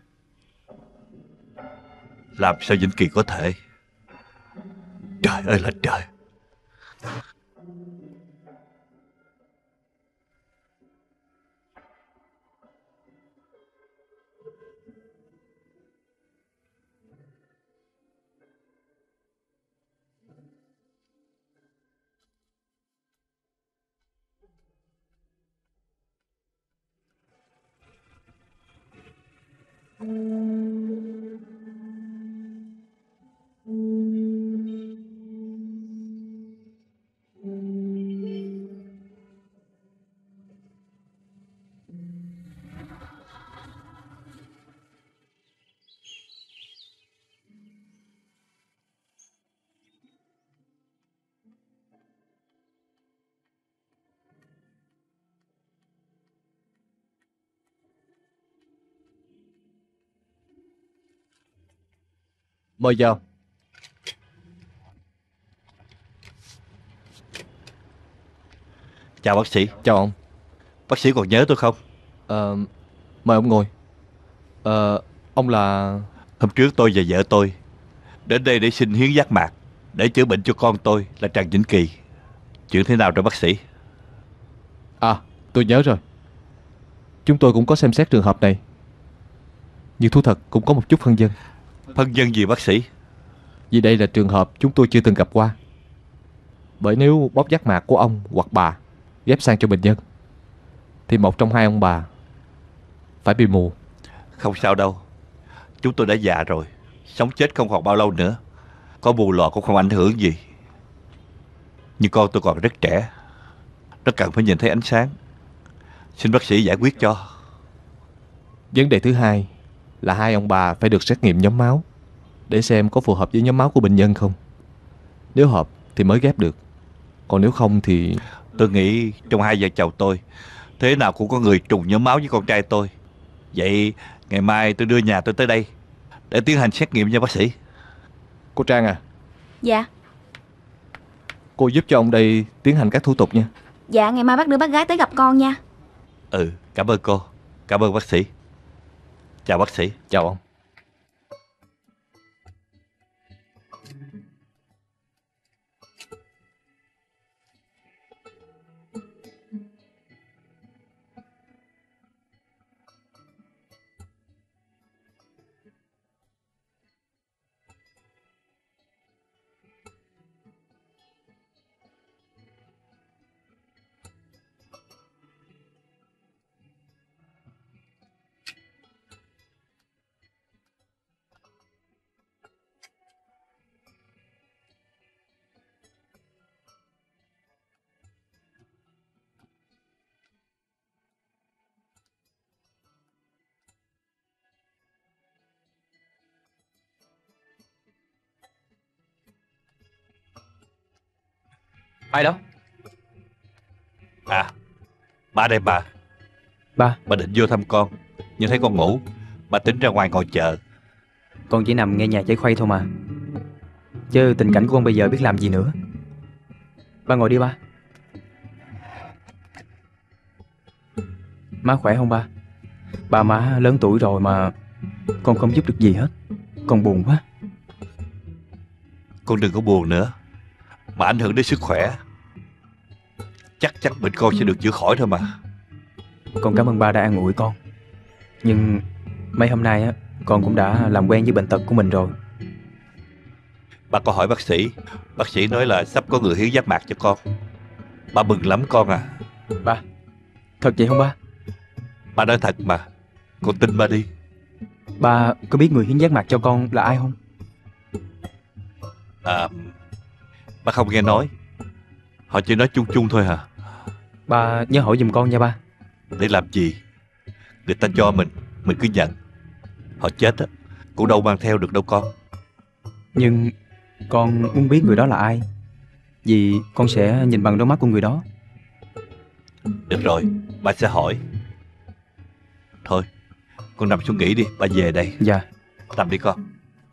Làm sao Vĩnh Kỳ có thể? Trời ơi là trời. Mời vào. Chào bác sĩ. Chào ông. Bác sĩ còn nhớ tôi không? Mời ông ngồi. Ông là... Hôm trước tôi và vợ tôi đến đây để xin hiến giác mạc để chữa bệnh cho con tôi là Trần Vĩnh Kỳ. Chuyện thế nào rồi bác sĩ? Tôi nhớ rồi. Chúng tôi cũng có xem xét trường hợp này, nhưng thú thật cũng có một chút phân vân. Phân vân gì bác sĩ? Vì đây là trường hợp chúng tôi chưa từng gặp qua. Bởi nếu bóp giác mạc của ông hoặc bà ghép sang cho bệnh nhân thì một trong hai ông bà phải bị mù. Không sao đâu, chúng tôi đã già rồi, sống chết không còn bao lâu nữa. Có mù lòa cũng không ảnh hưởng gì. Nhưng con tôi còn rất trẻ, nó cần phải nhìn thấy ánh sáng. Xin bác sĩ giải quyết cho. Vấn đề thứ hai là hai ông bà phải được xét nghiệm nhóm máu để xem có phù hợp với nhóm máu của bệnh nhân không. Nếu hợp thì mới ghép được, còn nếu không thì... Tôi nghĩ trong hai vợ chồng tôi thế nào cũng có người trùng nhóm máu với con trai tôi. Vậy ngày mai tôi đưa nhà tôi tới đây để tiến hành xét nghiệm nha bác sĩ. Cô Trang à, Dạ. cô giúp cho ông đây tiến hành các thủ tục nha. Dạ, ngày mai bác đưa bác gái tới gặp con nha. Ừ, cảm ơn cô. Cảm ơn bác sĩ. Chào bác sĩ. Chào ông. Ai đó? À, ba đây bà. Ba định vô thăm con, nhưng thấy con ngủ, bà tính ra ngoài ngồi chờ. Con chỉ nằm nghe nhạc giải khuây thôi mà. Chứ tình cảnh của con bây giờ biết làm gì nữa. Ba ngồi đi ba. Má khỏe không ba? Ba má lớn tuổi rồi mà con không giúp được gì hết. Con buồn quá. Con đừng có buồn nữa, mà ảnh hưởng đến sức khỏe. Chắc chắn bệnh con sẽ được chữa khỏi thôi mà. Con cảm ơn ba đã an ủi con. Nhưng mấy hôm nay á, con cũng đã làm quen với bệnh tật của mình rồi. Ba có hỏi bác sĩ nói là sắp có người hiến giác mạc cho con. Ba mừng lắm con à. Ba, thật vậy không ba? Ba nói thật mà, con tin ba đi. Ba có biết người hiến giác mạc cho con là ai không? À, ba không nghe nói. Họ chỉ nói chung chung thôi hả? Ba nhớ hỏi giùm con nha ba. Để làm gì? Người ta cho mình cứ nhận. Họ chết á, cũng đâu mang theo được đâu con. Nhưng con muốn biết người đó là ai, vì con sẽ nhìn bằng đôi mắt của người đó. Được rồi, ba sẽ hỏi. Thôi, con nằm xuống nghỉ đi, ba về đây. Dạ. Nằm đi con.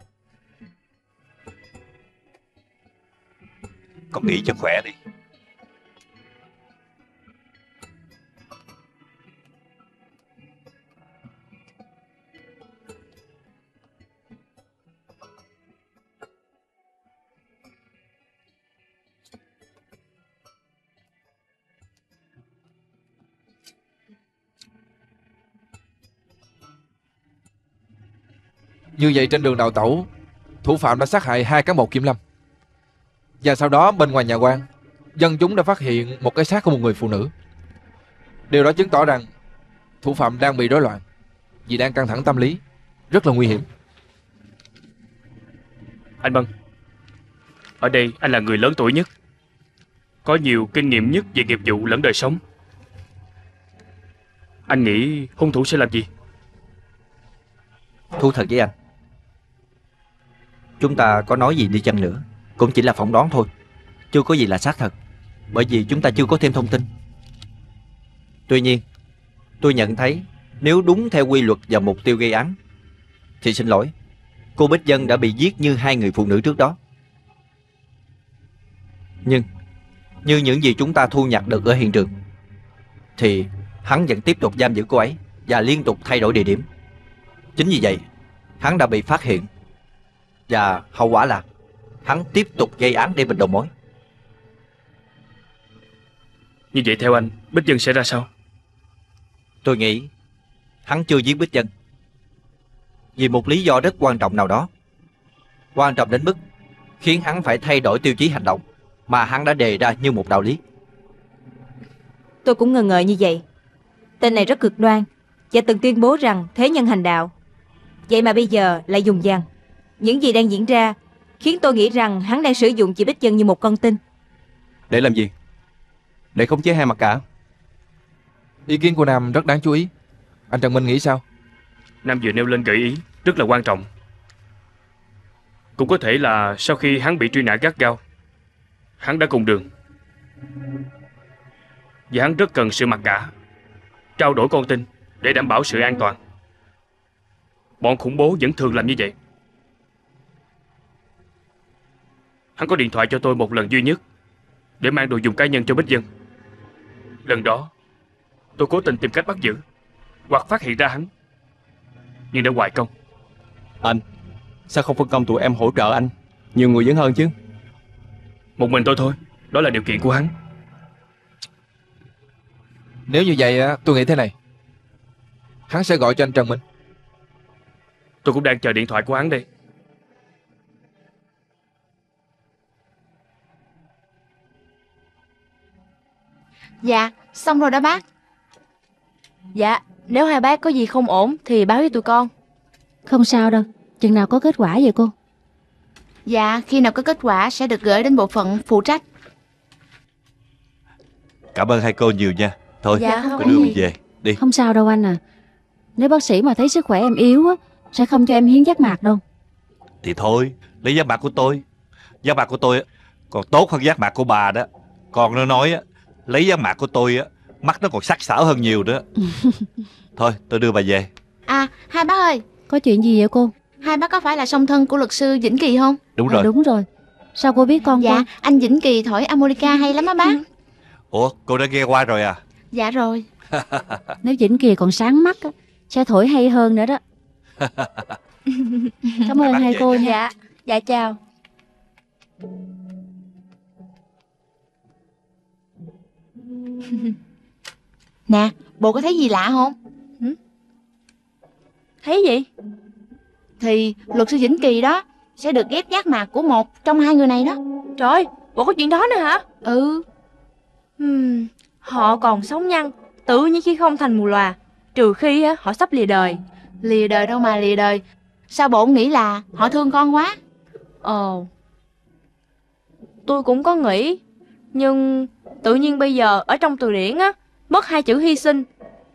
Con nghỉ cho khỏe đi. Như vậy trên đường đào tẩu, thủ phạm đã sát hại 2 cán bộ kiểm lâm. Và sau đó bên ngoài nhà quan, dân chúng đã phát hiện một cái xác của một người phụ nữ. Điều đó chứng tỏ rằng thủ phạm đang bị rối loạn, vì đang căng thẳng tâm lý, rất là nguy hiểm. Anh Bân, ở đây anh là người lớn tuổi nhất, có nhiều kinh nghiệm nhất về nghiệp vụ lẫn đời sống. Anh nghĩ hung thủ sẽ làm gì? Thú thật với anh, chúng ta có nói gì đi chăng nữa cũng chỉ là phỏng đoán thôi, chưa có gì là xác thật, bởi vì chúng ta chưa có thêm thông tin. Tuy nhiên, tôi nhận thấy nếu đúng theo quy luật và mục tiêu gây án thì xin lỗi, cô Bích Vân đã bị giết như 2 người phụ nữ trước đó. Nhưng như những gì chúng ta thu nhặt được ở hiện trường thì hắn vẫn tiếp tục giam giữ cô ấy và liên tục thay đổi địa điểm. Chính vì vậy hắn đã bị phát hiện, và hậu quả là hắn tiếp tục gây án để bịt đầu mối. Như vậy theo anh, Bích Vân sẽ ra sao? Tôi nghĩ hắn chưa giết Bích Vân vì một lý do rất quan trọng nào đó. Quan trọng đến mức khiến hắn phải thay đổi tiêu chí hành động mà hắn đã đề ra như một đạo lý. Tôi cũng ngờ ngợ như vậy. Tên này rất cực đoan và từng tuyên bố rằng thế nhân hành đạo. Vậy mà bây giờ lại dùng dằn. Những gì đang diễn ra khiến tôi nghĩ rằng hắn đang sử dụng chị Bích Vân như một con tin. Để làm gì? Để khống chế hai mặt cả. Ý kiến của Nam rất đáng chú ý. Anh Trần Minh nghĩ sao? Nam vừa nêu lên gợi ý rất là quan trọng. Cũng có thể là sau khi hắn bị truy nã gắt gao, hắn đã cùng đường. Và hắn rất cần sự mặc cả, trao đổi con tin để đảm bảo sự an toàn. Bọn khủng bố vẫn thường làm như vậy. Hắn có điện thoại cho tôi một lần duy nhất để mang đồ dùng cá nhân cho Bích Vân. Lần đó tôi cố tình tìm cách bắt giữ hoặc phát hiện ra hắn, nhưng đã hoài công. Anh sao không phân công tụi em hỗ trợ anh? Nhiều người vẫn hơn chứ. Một mình tôi thôi, đó là điều kiện của hắn. Nếu như vậy tôi nghĩ thế này, hắn sẽ gọi cho anh Trần Minh. Tôi cũng đang chờ điện thoại của hắn đây. Dạ, xong rồi đó bác. Dạ, nếu hai bác có gì không ổn thì báo với tụi con. Không sao đâu, chừng nào có kết quả vậy cô? Dạ, khi nào có kết quả sẽ được gửi đến bộ phận phụ trách. Cảm ơn hai cô nhiều nha. Thôi, Dạ, không cô có đưa gì. mình về đi. Không sao đâu anh à. Nếu bác sĩ mà thấy sức khỏe em yếu á, sẽ không cho em hiến giác mạc đâu. Thì thôi, lấy giác mạc của tôi. Giác mạc của tôi còn tốt hơn giác mạc của bà đó. Còn nó nói lấy giác mạc của tôi mắt nó còn sắc sảo hơn nhiều nữa. Thôi, tôi đưa bà về. À, hai bác ơi. Có chuyện gì vậy cô? Hai bác có phải là song thân của luật sư Vĩnh Kỳ không? Đúng rồi. Đúng rồi. Sao cô biết con Dạ, cô? anh Vĩnh Kỳ thổi harmonica hay lắm á bác. Ủa, cô đã nghe qua rồi à? Dạ rồi. Nếu Vĩnh Kỳ còn sáng mắt á, sẽ thổi hay hơn nữa đó. Cảm ơn hai cô nha. Dạ, dạ chào. Nè, bộ có thấy gì lạ không? Thấy gì? Thì luật sư Vĩnh Kỳ đó sẽ được ghép giác mạc của một trong hai người này đó. Trời ơi, bộ có chuyện đó nữa hả? Ừ. Họ còn sống nhăn, tự nhiên khi không thành mù lòa, trừ khi á, họ sắp lìa đời. Lìa đời đâu mà lìa đời. Sao bộ nghĩ là họ thương con quá? Tôi cũng có nghĩ, nhưng tự nhiên bây giờ ở trong từ điển á, mất hai chữ hy sinh.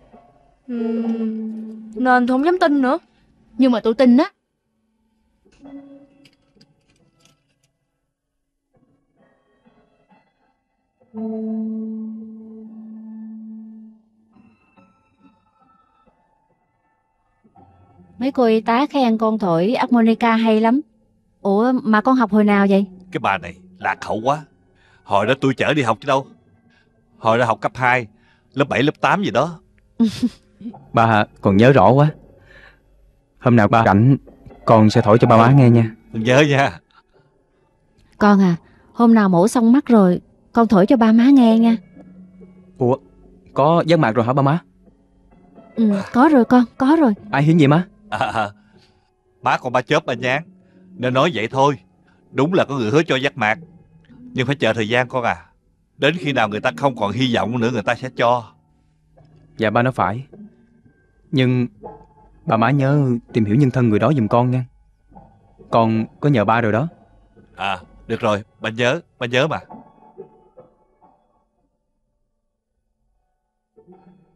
Nên tôi không dám tin nữa. Nhưng mà tôi tin á. Mấy cô y tá khen con thổi harmonica hay lắm. Ủa mà con học hồi nào vậy? Cái bà này lạc hậu quá. Hồi đó tôi chở đi học chứ đâu. Hồi đó học cấp 2, lớp 7, lớp 8 gì đó. Ba còn nhớ rõ quá. Hôm nào ba rảnh con sẽ thổi cho ba má nghe nha. Nhớ nha. Con à, hôm nào mổ xong mắt rồi con thổi cho ba má nghe nha. Ủa, có giác mạc rồi hả ba má? Có rồi con, có rồi. Ai hiến gì má? Má còn ba chớp ba nhán nên nói vậy thôi. Đúng là có người hứa cho giác mạc, nhưng phải chờ thời gian con à. Đến khi nào người ta không còn hy vọng nữa người ta sẽ cho. Dạ ba nói phải. Nhưng ba má nhớ tìm hiểu nhân thân người đó giùm con nha. Con có nhờ ba rồi đó. À, được rồi, ba nhớ mà.